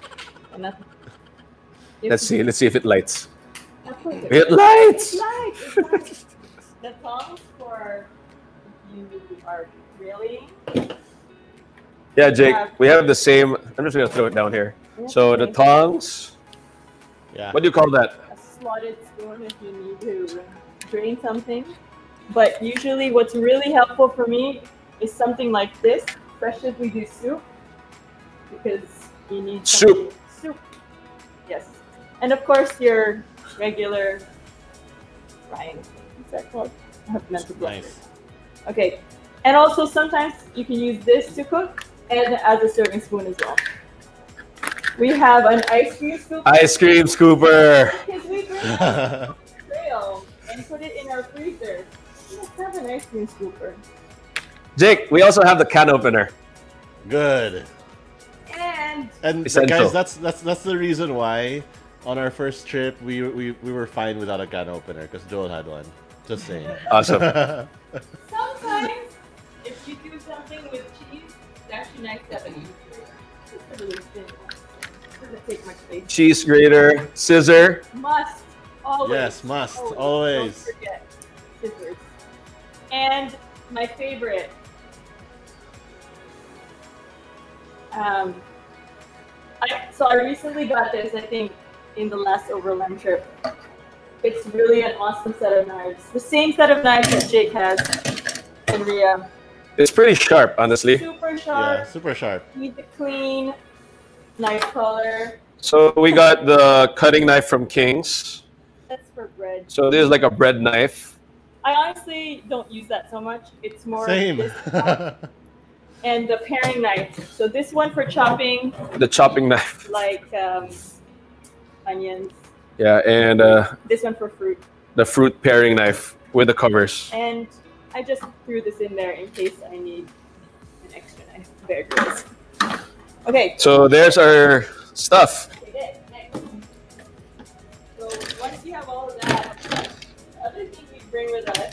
Let's see if it lights. It lights! It lights! The tongs for if you are grilling. Yeah, Jake, we have the same. I'm just going to throw it down here. So the tongs. Yeah. What do you call that? A slotted spoon if you need to drain something. But usually what's really helpful for me is something like this, especially if we do soup. Because you need soup. Soup. Yes. And of course your regular frying. What's that called? I have mental block. Nice. Okay. And also sometimes you can use this to cook and as a serving spoon as well. We have an ice cream scooper. Ice cream scooper. Because we grill and put it in our freezer. Let's have an ice cream scooper. Jake, we also have the can opener. Good. And guys, that's the reason why on our first trip we were fine without a can opener because Joel had one. Just saying. Awesome. Sometimes if you do something with cheese, it's actually nice to have an It's a really thin one. Doesn't take much space. Cheese grater, scissor. Must always. Yes, must always. Don't forget scissors. And my favorite. I recently got this, I think, in the last Overland trip. It's really an awesome set of knives. The same set of knives that Jake has in Ria. It's pretty sharp, honestly. Super sharp. Yeah, super sharp. Need to clean. Nice color. So we got the cutting knife from King's. That's for bread. So this is like a bread knife. I honestly don't use that so much. It's more Same. this and the paring knife. So this one for chopping. The chopping knife. Like onions. Yeah, and this one for fruit. the fruit paring knife with the covers. And I just threw this in there in case I need an extra knife. Bear Grylls. Okay. So there's our stuff. Okay, next. So once you have all of that, the other thing we bring with us,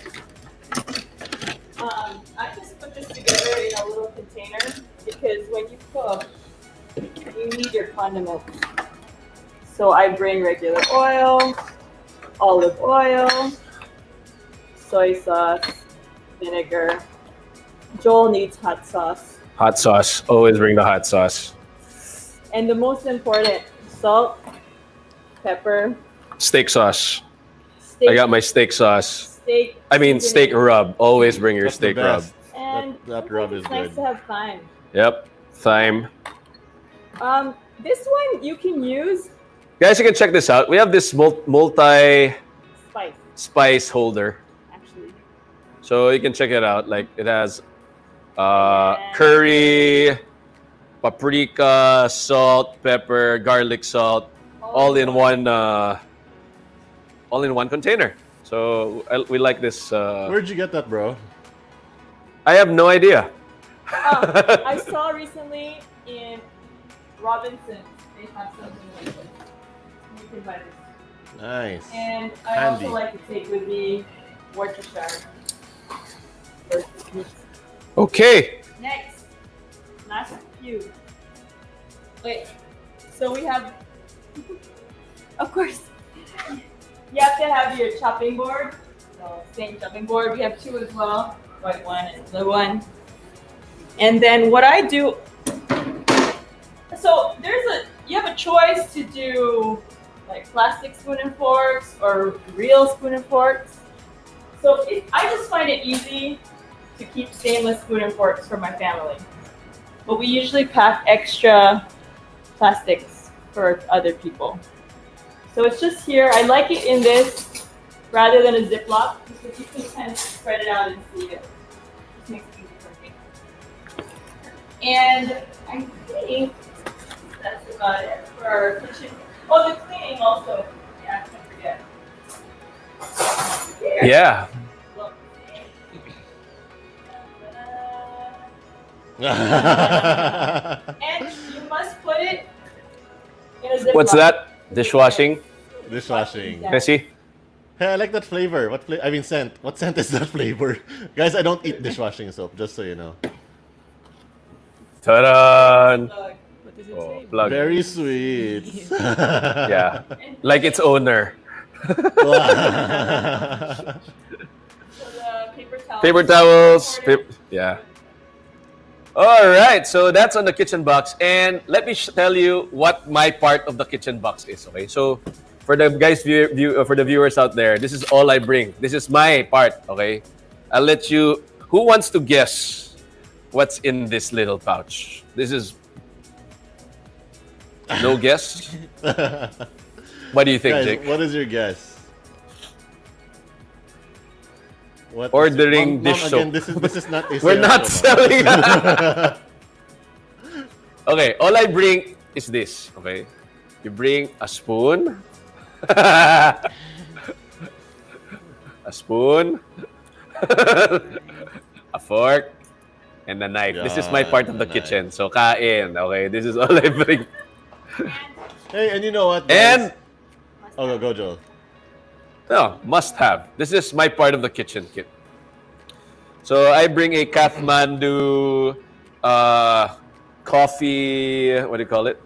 I just put this together in a little container because when you cook, you need your condiments. So I bring regular oil, olive oil, soy sauce, vinegar. Joel needs hot sauce. Hot sauce. Always bring the hot sauce. And the most important, salt, pepper. Steak sauce. Steak, I got my steak sauce. steak. I mean steak seasoning. rub. Always bring your That's the steak rub. best. And That rub is it's nice good. to have thyme. Yep. Thyme. This one you can use Guys, you can check this out. We have this multi spice, spice holder. actually. So you can check it out. Like it has curry, paprika, salt, pepper, garlic salt, all in one container. So we like this. Where'd you get that, bro? I have no idea. I saw recently in Robinson's, they have something like this. You can buy this. Nice. And I Handy. also like to take with me Worcestershire. Okay. Next, last few. Wait, so we have, of course, you have to have your chopping board. So same chopping board. We have two as well, white one and blue one. And then what I do, so you have a choice to do like plastic spoon and forks or real spoon and forks. So I just find it easy to keep stainless spoon and forks for my family. But we usually pack extra plastics for other people. So it's just here. I like it in this rather than a Ziploc because you can kind of spread it out and see it. Just makes it easy for me. And I think that's about it for our kitchen. Oh, the cleaning also. Yeah, I can't forget. Here. Yeah. Look. And you must put it in a Ziploc. What's that? Dishwashing? Dishwashing. Yeah. Messi? Hey, I like that flavor. I mean scent. What scent is that flavor? Guys, I don't eat dishwashing soap, just so you know. Ta-da! What does it Oh, say? plug. Very sweet. Yeah. Like its owner. So the paper towels. Paper towels. Yeah. All right, so that's on the kitchen box, and let me tell you what my part of the kitchen box is. Okay, so for the guys, for the viewers out there, this is all I bring. This is my part. Okay, I'll let you. Who wants to guess what's in this little pouch? This is no guess. What do you think, Guys, Jake? what is your guess? What Ordering Mom, dish again, soap. this is not a We're not sales, Mom. selling. Okay, all I bring is this. Okay, you bring a spoon, a spoon, a fork, and a knife. This is my part of the Yan, kitchen. So kain. Okay, this is all I bring. Hey, and you know what? And guys? Oh, go, Joel. no, must have. This is my part of the kitchen kit. So I bring a Kathmandu coffee. What do you call it?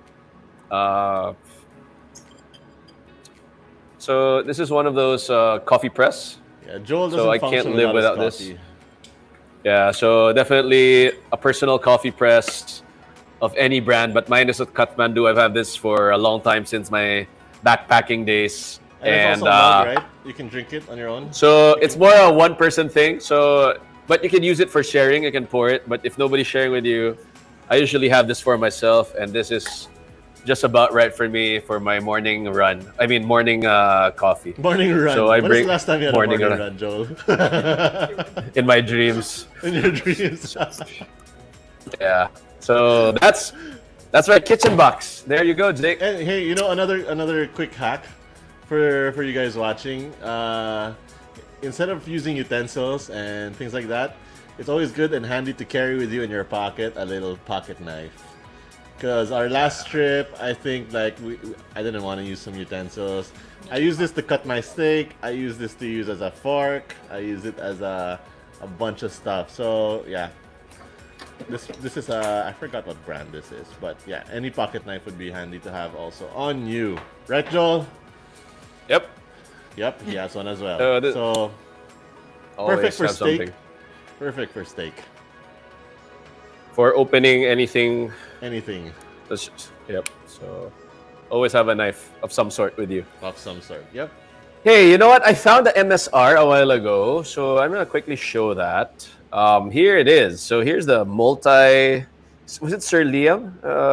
So this is one of those coffee press. Yeah, Joel doesn't So I function can't live without without his this. coffee. Yeah, so definitely a personal coffee press of any brand, but mine is at Kathmandu. I've had this for a long time since my backpacking days. And it's also a mug, right? You can drink it on your own. So it's more a one-person thing. So, but you can use it for sharing. You can pour it. But if nobody's sharing with you, I usually have this for myself, and this is just about right for me for my morning run. I mean, morning coffee. Morning run. So I When bring was the last time you had morning a morning run. run, Joel? In my dreams. In your dreams. Yeah. So that's my kitchen box. There you go, Jake. And hey, you know another quick hack for you guys watching. Instead of using utensils and things like that, it's always good and handy to carry with you in your pocket a little pocket knife. Because our last trip, I think like I didn't want to use some utensils. I use this to cut my steak. I use this to use as a fork. I use it as a bunch of stuff. So yeah. This is I forgot what brand this is, but yeah, any pocket knife would be handy to have also on you, right, Joel? Yep. Yep, he has one as well. Always perfect for have steak. something. Perfect for steak. For opening anything. Anything Yep. So always have a knife of some sort with you. of some sort. Yep. Hey, you know what? I found the MSR a while ago, so I'm gonna quickly show that. Here it is. So here's the multi. Was it Sir Liam?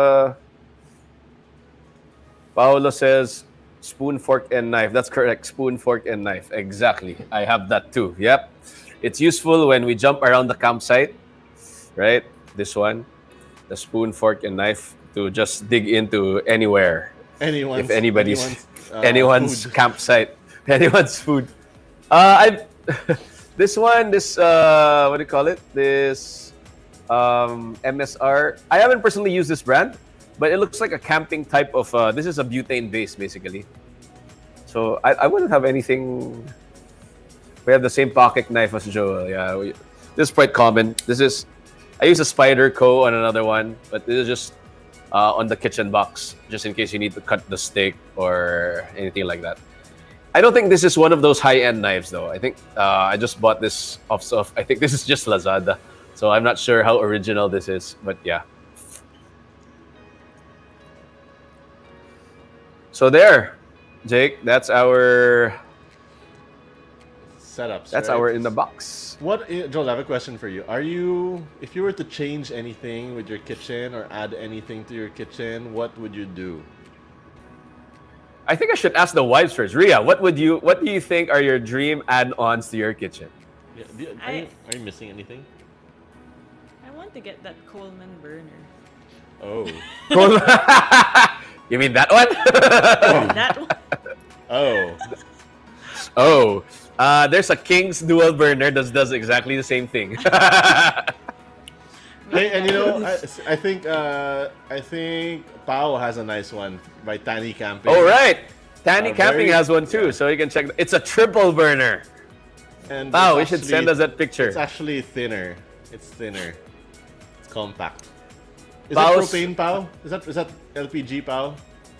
Paolo says spoon, fork, and knife. That's correct. Spoon, fork, and knife. Exactly. I have that too. Yep. It's useful when we jump around the campsite, right? This one, the spoon, fork, and knife to just dig into anywhere. Anyone's Anyone's food. campsite, anyone's food. I've this one, what do you call it? This MSR. I haven't personally used this brand, but it looks like a camping type of. This is a butane base basically. So I wouldn't have anything. We have the same pocket knife as Joel. Yeah, this is quite common. I use a Spider Co on another one, but this is just on the kitchen box, just in case you need to cut the steak or anything like that. I don't think this is one of those high-end knives, though. I think I just bought this off. I think this is just Lazada, so I'm not sure how original this is. But yeah. So there, Jake. That's our setups. That's right? our in the box. Joel, I have a question for you. If you were to change anything with your kitchen or add anything to your kitchen, what would you do? I think I should ask the wives first. Ria, what do you think are your dream add-ons to your kitchen? Yeah, are you missing anything? I want to get that Coleman burner. Oh. You mean that one? That one. Oh. Oh. There's a King's dual burner that does exactly the same thing. Hey, and you know, I think Pao has a nice one by Tani Camping. Oh right, Tani Camping very- has one too, so you can check. It's a triple burner. And Wow, it's you should send us that picture. It's actually thinner. It's thinner. It's compact. Is Pao's- that propane, Pao? Is that LPG, Pao?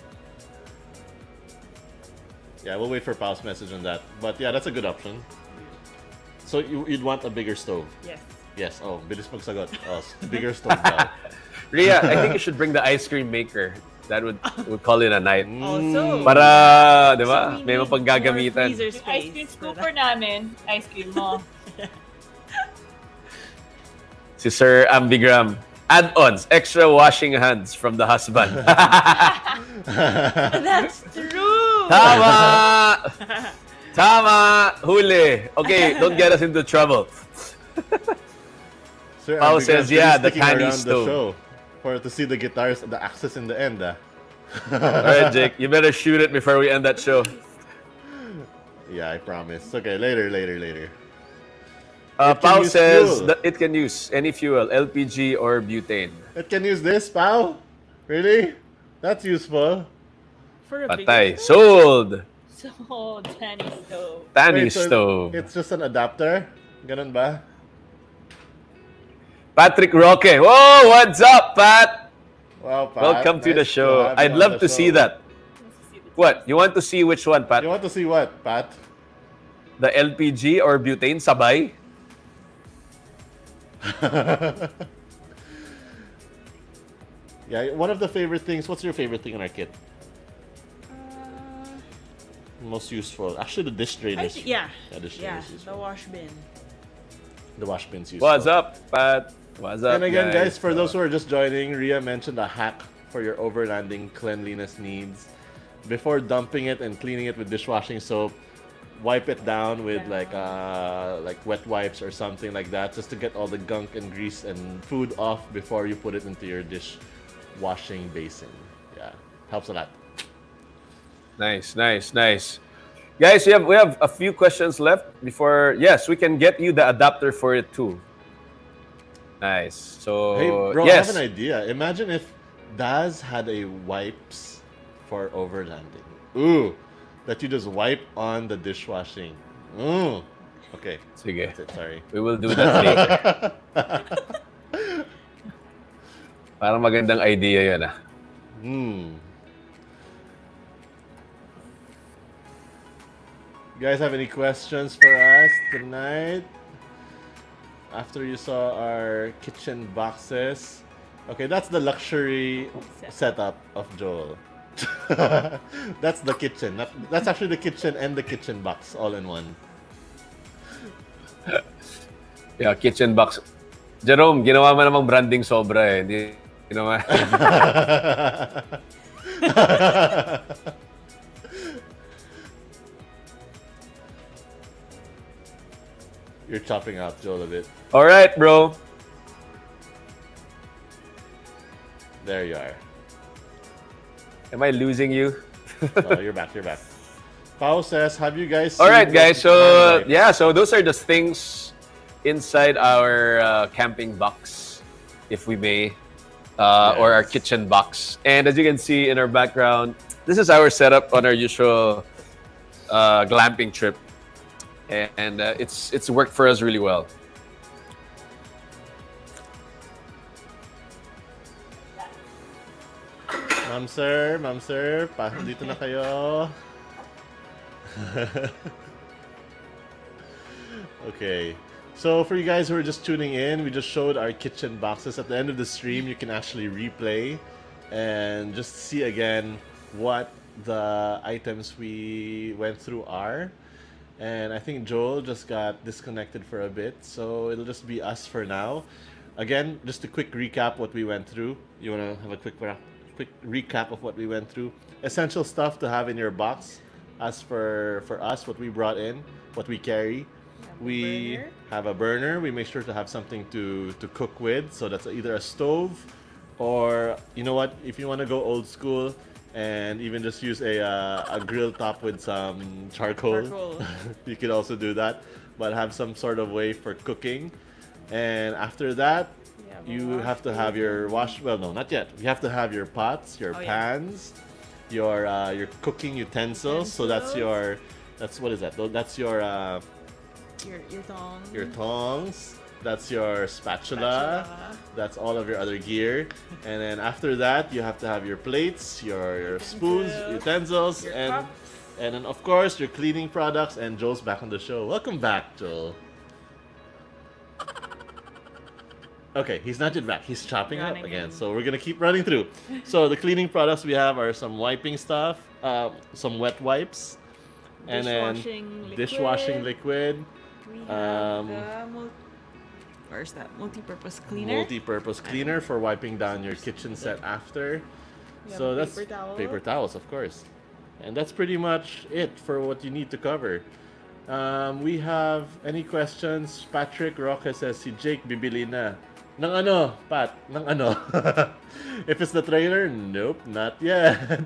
Yeah, we'll wait for Pao's message on that. But yeah, that's a good option. So you'd want a bigger stove? Yes. Yes. Oh, bilis magsagot. Oh, bigger stove daw. Ria, I think you should bring the ice cream maker. That would call it a night. Also, Para, di ba? so we May need mapaggagamitan. more freezer Yung ice cream space for scooper namin, ice cream mo. Si Sir Ambigram. Add-ons, extra washing hands from the husband. That's true. Tama! Tama! Huli. Okay, don't get us into trouble. Sir, Pao I'm says, really yeah, the sticking candy around the stove. show to see the guitars, the access in the end. All right, Jake, you better shoot it before we end that show. Yeah, I promise. Okay, later. It can Pao use says fuel. that it can use any fuel, LPG or butane. It can use this, Pao? Really? That's useful. For a bigger Patay. stove. Sold. So, Danny stove. Tani Wait, so stove. It's just an adapter? Ganun ba? Patrick Roque. Whoa, what's up, Pat? Wow, Pat. Welcome to the nice show. have you I'd on love the to see show. that. What? You want to see which one, Pat? You want to see what, Pat? The LPG or butane sabay? Yeah, one of the favorite things. What's your favorite thing in our kit? Most useful. Actually, the dish drain is. Yeah. Dish drain Yeah. is useful. The wash bin. The wash bin's useful. What's up, Pat? What's up, And again, guys, for those who are just joining, Ria mentioned a hack for your overlanding cleanliness needs. Before dumping it and cleaning it with dishwashing soap, wipe it down with like wet wipes or something like that, just to get all the gunk and grease and food off before you put it into your dishwashing basin. Yeah, helps a lot. Nice. Guys, we have a few questions left before. Yes, we can get you the adapter for it too. Nice. So Hey, bro, yes. I have an idea. Imagine if Daz had a wipes for overlanding. Ooh, that you just wipe on the dishwashing. Ooh. Okay, Sige. that's it. Sorry. We will do that later. Parang magandang idea yun ah. You guys have any questions for us tonight? After you saw our kitchen boxes. Okay, that's the luxury setup of Joel. That's the kitchen. That's actually the kitchen and the kitchen box all in one. Yeah, kitchen box. Jerome, ginawa mo namang branding sobra eh. Hindi naman. You're chopping out Joel a bit. All right, bro. There you are. Am I losing you? Oh, you're back. Pao says, have you guys All seen right, guys. this So man wipe? yeah, so those are the things inside our camping box, if we may, or our Yes. kitchen box. And as you can see in our background, this is our setup on our usual glamping trip, and it's worked for us really well. Ma'am sir, dito na kayo. Okay. So for you guys who are just tuning in, we just showed our kitchen boxes. At the end of the stream, you can actually replay and just see again what the items we went through are. And I think Joel just got disconnected for a bit, so it'll just be us for now. Again, just a quick recap what we went through. You want to have a quick recap of what we went through? Essential stuff to have in your box. As for us, what we brought in, what we carry. We have a burner. We make sure to have something to cook with. So that's either a stove or, you know what, if you want to go old school and even just use a grill top with some charcoal. You could also do that. But have some sort of way for cooking. And after that, you have to have your well, no, not yet. You have to have your pots, your pans, your cooking utensils. So that's what is that? That's your tongs. Your tongs. That's your spatula. That's all of your other gear. And then after that, you have to have your plates, your spoons, utensils, and then of course your cleaning products. And Joel's back on the show. Welcome back, Joel. Okay, he's not yet back. He's chopping up again. So we're gonna keep running through. So the cleaning products we have are some wiping stuff, some wet wipes, and then dishwashing liquid. We have where's that? Multi-purpose cleaner. Multi-purpose cleaner for wiping down your kitchen set after. So that's paper towels, of course. And that's pretty much it for what you need to cover. We have any questions? Patrick Roque says si Jake bibili na. Nang ano, Pat? Nang ano? If it's the trailer, nope, not yet.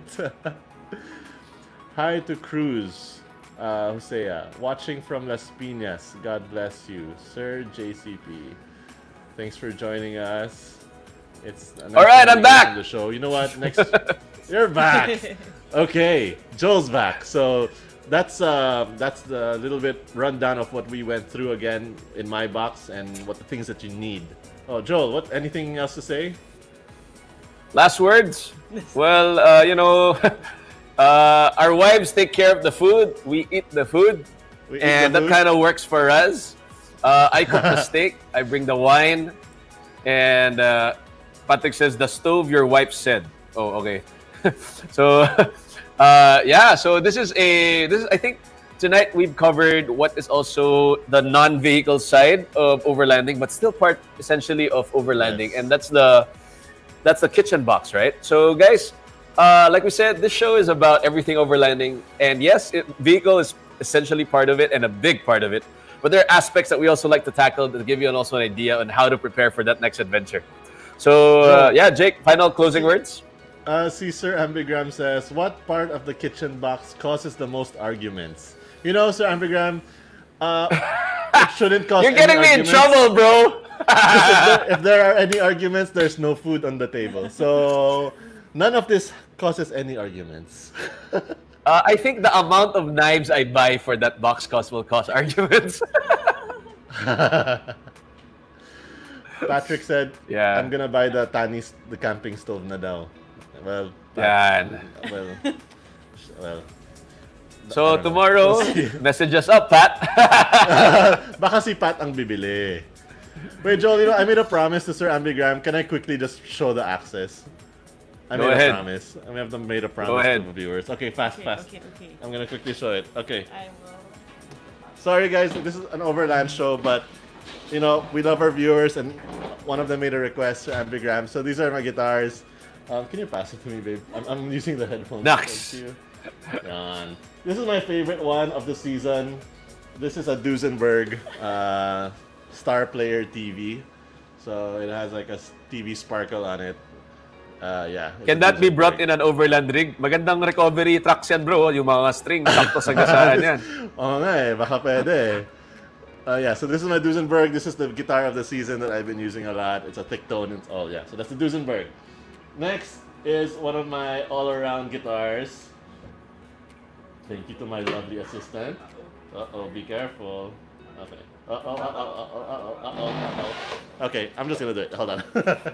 Hi to Cruz. Hosea, watching from Las Piñas. God bless you, Sir JCP. Thanks for joining us. It's all right. I'm back. The show. You know what? Next, you're back. Okay, Joel's back. So that's the little bit rundown of what we went through again in my box and what the things that you need. Oh, Joel, anything else to say? Last words? Well, you know, our wives take care of the food. We eat the food. That kind of works for us. I cook the steak. I bring the wine. And Patrick says, the stove your wife said. Oh, okay. So, yeah. So this is I think tonight we've covered what is also the non-vehicle side of overlanding, but still part essentially of overlanding, and that's the kitchen box, right? So guys, like we said, this show is about everything overlanding, and yes, vehicle is essentially part of it and a big part of it, but there are aspects that we also like to tackle to give you also an idea on how to prepare for that next adventure. So yeah, Jake, final closing words. Sir Ambigram says, what part of the kitchen box causes the most arguments? You know, Sir Ambigram, it shouldn't cause You're getting me in trouble, bro! if there are any arguments, there's no food on the table. So, none of this causes any arguments. I think the amount of knives I buy for that box will cause arguments. Patrick said, I'm gonna buy the camping stove na daw. Well, well. So tomorrow, message us up, Pat. Baka si Pat ang bibili. Wait, Joel, you know, I made a promise to Sir Ambigram. Can I quickly just show the access? I made a promise. I have made a promise to the viewers. Okay, fast. Okay. I'm gonna quickly show it. Okay. I will. Sorry, guys. This is an Overland show, but you know we love our viewers, and one of them made a request to Ambigram. So these are my guitars. Can you pass it to me, babe? I'm using the headphones. Nice. This is my favorite one of the season. This is a Duesenberg Star Player TV. So it has like a TV sparkle on it. Yeah. Can that be brought in an overland rig? Magandang recovery tracks yan, bro. Yung mga string, sakto sa gasaan yan. Oo nga eh, baka pwede. Yeah, so this is my Duesenberg. This is the guitar of the season that I've been using a lot. It's a thick tone. It's all, yeah. So that's the Duesenberg. Next is one of my all-around guitars. Thank you to my lovely assistant. Uh-oh, be careful. Okay. Okay, I'm just gonna do it. Hold on.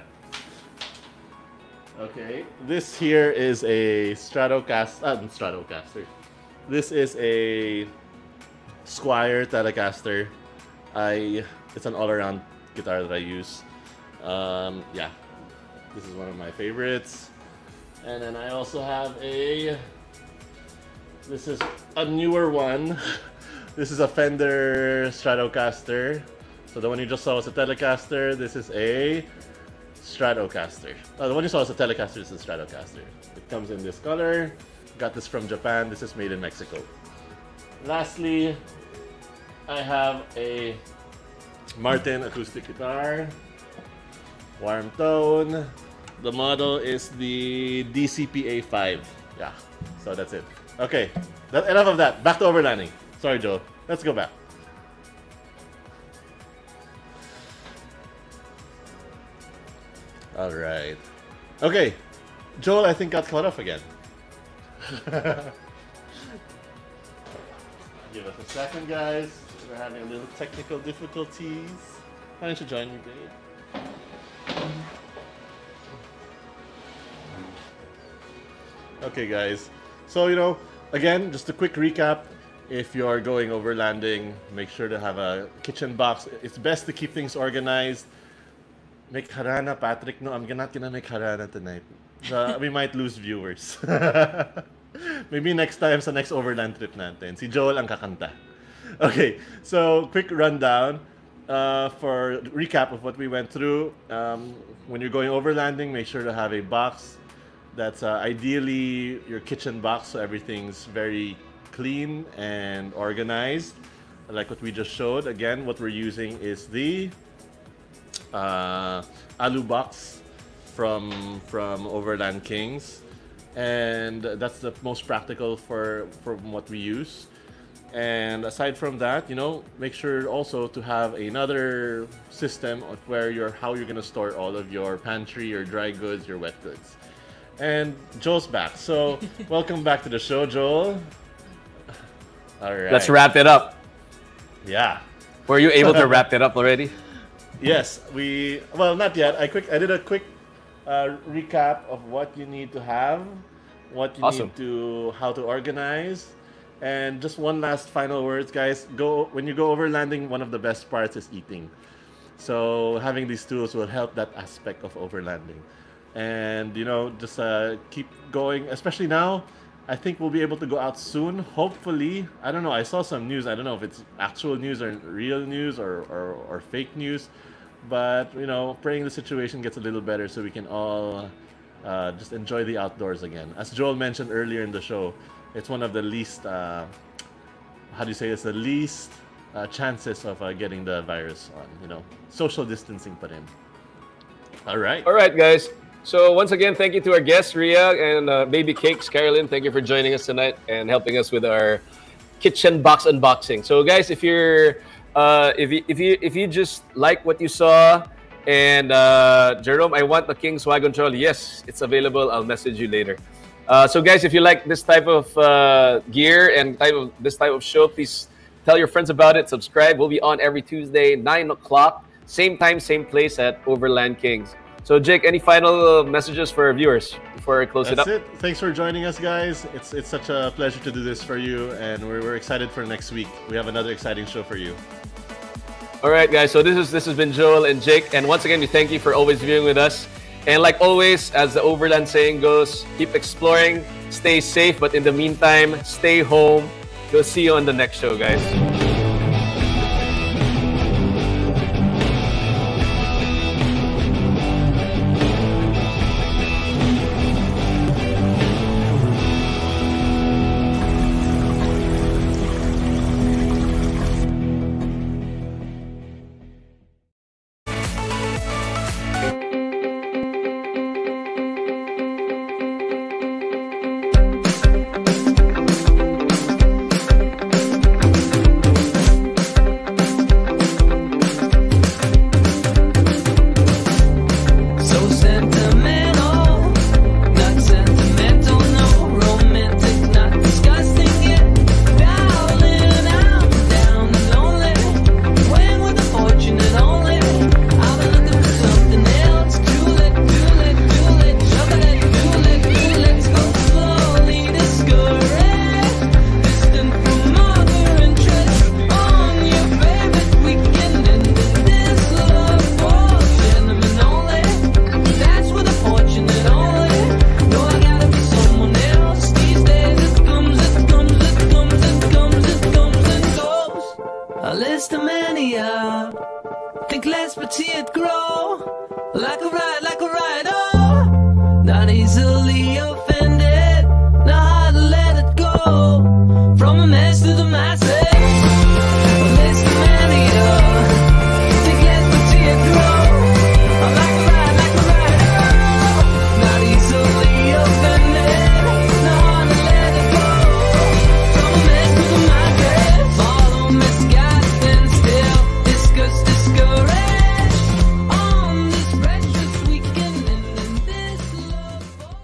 Okay, this here is a Stratocaster. This is a Squier Telecaster. It's an all-around guitar that I use. Yeah, this is one of my favorites. And then I also have this is a newer one. This is a Fender Stratocaster. So the one you just saw was a Telecaster. This is a Stratocaster. The one you saw was a Telecaster. This is a Stratocaster. It comes in this color. Got this from Japan. This is made in Mexico. Lastly, I have a Martin acoustic guitar. Warm tone. The model is the DCPA5. Yeah, so that's it. Okay, enough of that. Back to overlanding. Sorry, Joe. Let's go back. All right. Okay, Joel, I think got cut off again. Give us a second, guys. We're having a little technical difficulties. Why don't you join me, babe? Okay, guys. So, you know, again, just a quick recap. If you're going overlanding, make sure to have a kitchen box. It's best to keep things organized. Make harana, Patrick. No, I'm not gonna make harana tonight. We might lose viewers. Maybe next time sa next overland trip natin. Si Joel ang kakanta. Okay, so quick rundown. For recap of what we went through. When you're going overlanding, make sure to have a box that's ideally your kitchen box, so everything's very clean and organized, like what we just showed. Again, what we're using is the alu box from Overland Kings, and that's the most practical from what we use. And aside from that, you know, make sure also to have another system of how you're gonna store all of your pantry, your dry goods, your wet goods. And Joel's back. So welcome back to the show, Joel. All right. Let's wrap it up. Yeah. Were you able to wrap it up already? Yes, well, not yet. I did a quick recap of what you need to have, what you need to, how to organize. And just one last final words, guys. When you go overlanding, one of the best parts is eating. So having these tools will help that aspect of overlanding. And, you know, just keep going, especially now. I think we'll be able to go out soon, hopefully. I don't know, I saw some news. I don't know if it's actual news or real news or fake news. But, you know, praying the situation gets a little better so we can all just enjoy the outdoors again. As Joel mentioned earlier in the show, it's one of the least, how do you say this, the least chances of getting the virus on, you know. Social distancing pa rin. All right. All right, guys. So once again, thank you to our guests, Ria and Baby Cakes. Carolyn, thank you for joining us tonight and helping us with our kitchen box unboxing. So guys, if you're if you just like what you saw, and Jerome, I want the King's Wagon Trolley. Yes, it's available. I'll message you later. So guys, if you like this type of gear and this type of show, please tell your friends about it. Subscribe. We'll be on every Tuesday, 9 o'clock, same time, same place at Overland Kings. So Jake, any final messages for our viewers before I close it up? That's it. Thanks for joining us, guys. It's such a pleasure to do this for you, and we're excited for next week. We have another exciting show for you. All right, guys. So this has been Joel and Jake, and once again, we thank you for always viewing with us. And like always, as the Overland saying goes, keep exploring, stay safe, but in the meantime, stay home. We'll see you on the next show, guys. Think less but see it grow. Like a ride, oh. Not easily offended. Not hard to let it go. From a mess to the masses. A list of many, think less but see it grow. Like a ride, oh. Not easily offended. Not hard to let it go. From a mess to the masses. Follow misguided, stand still. Discuss, discouraged. On this precious weekend and in this love.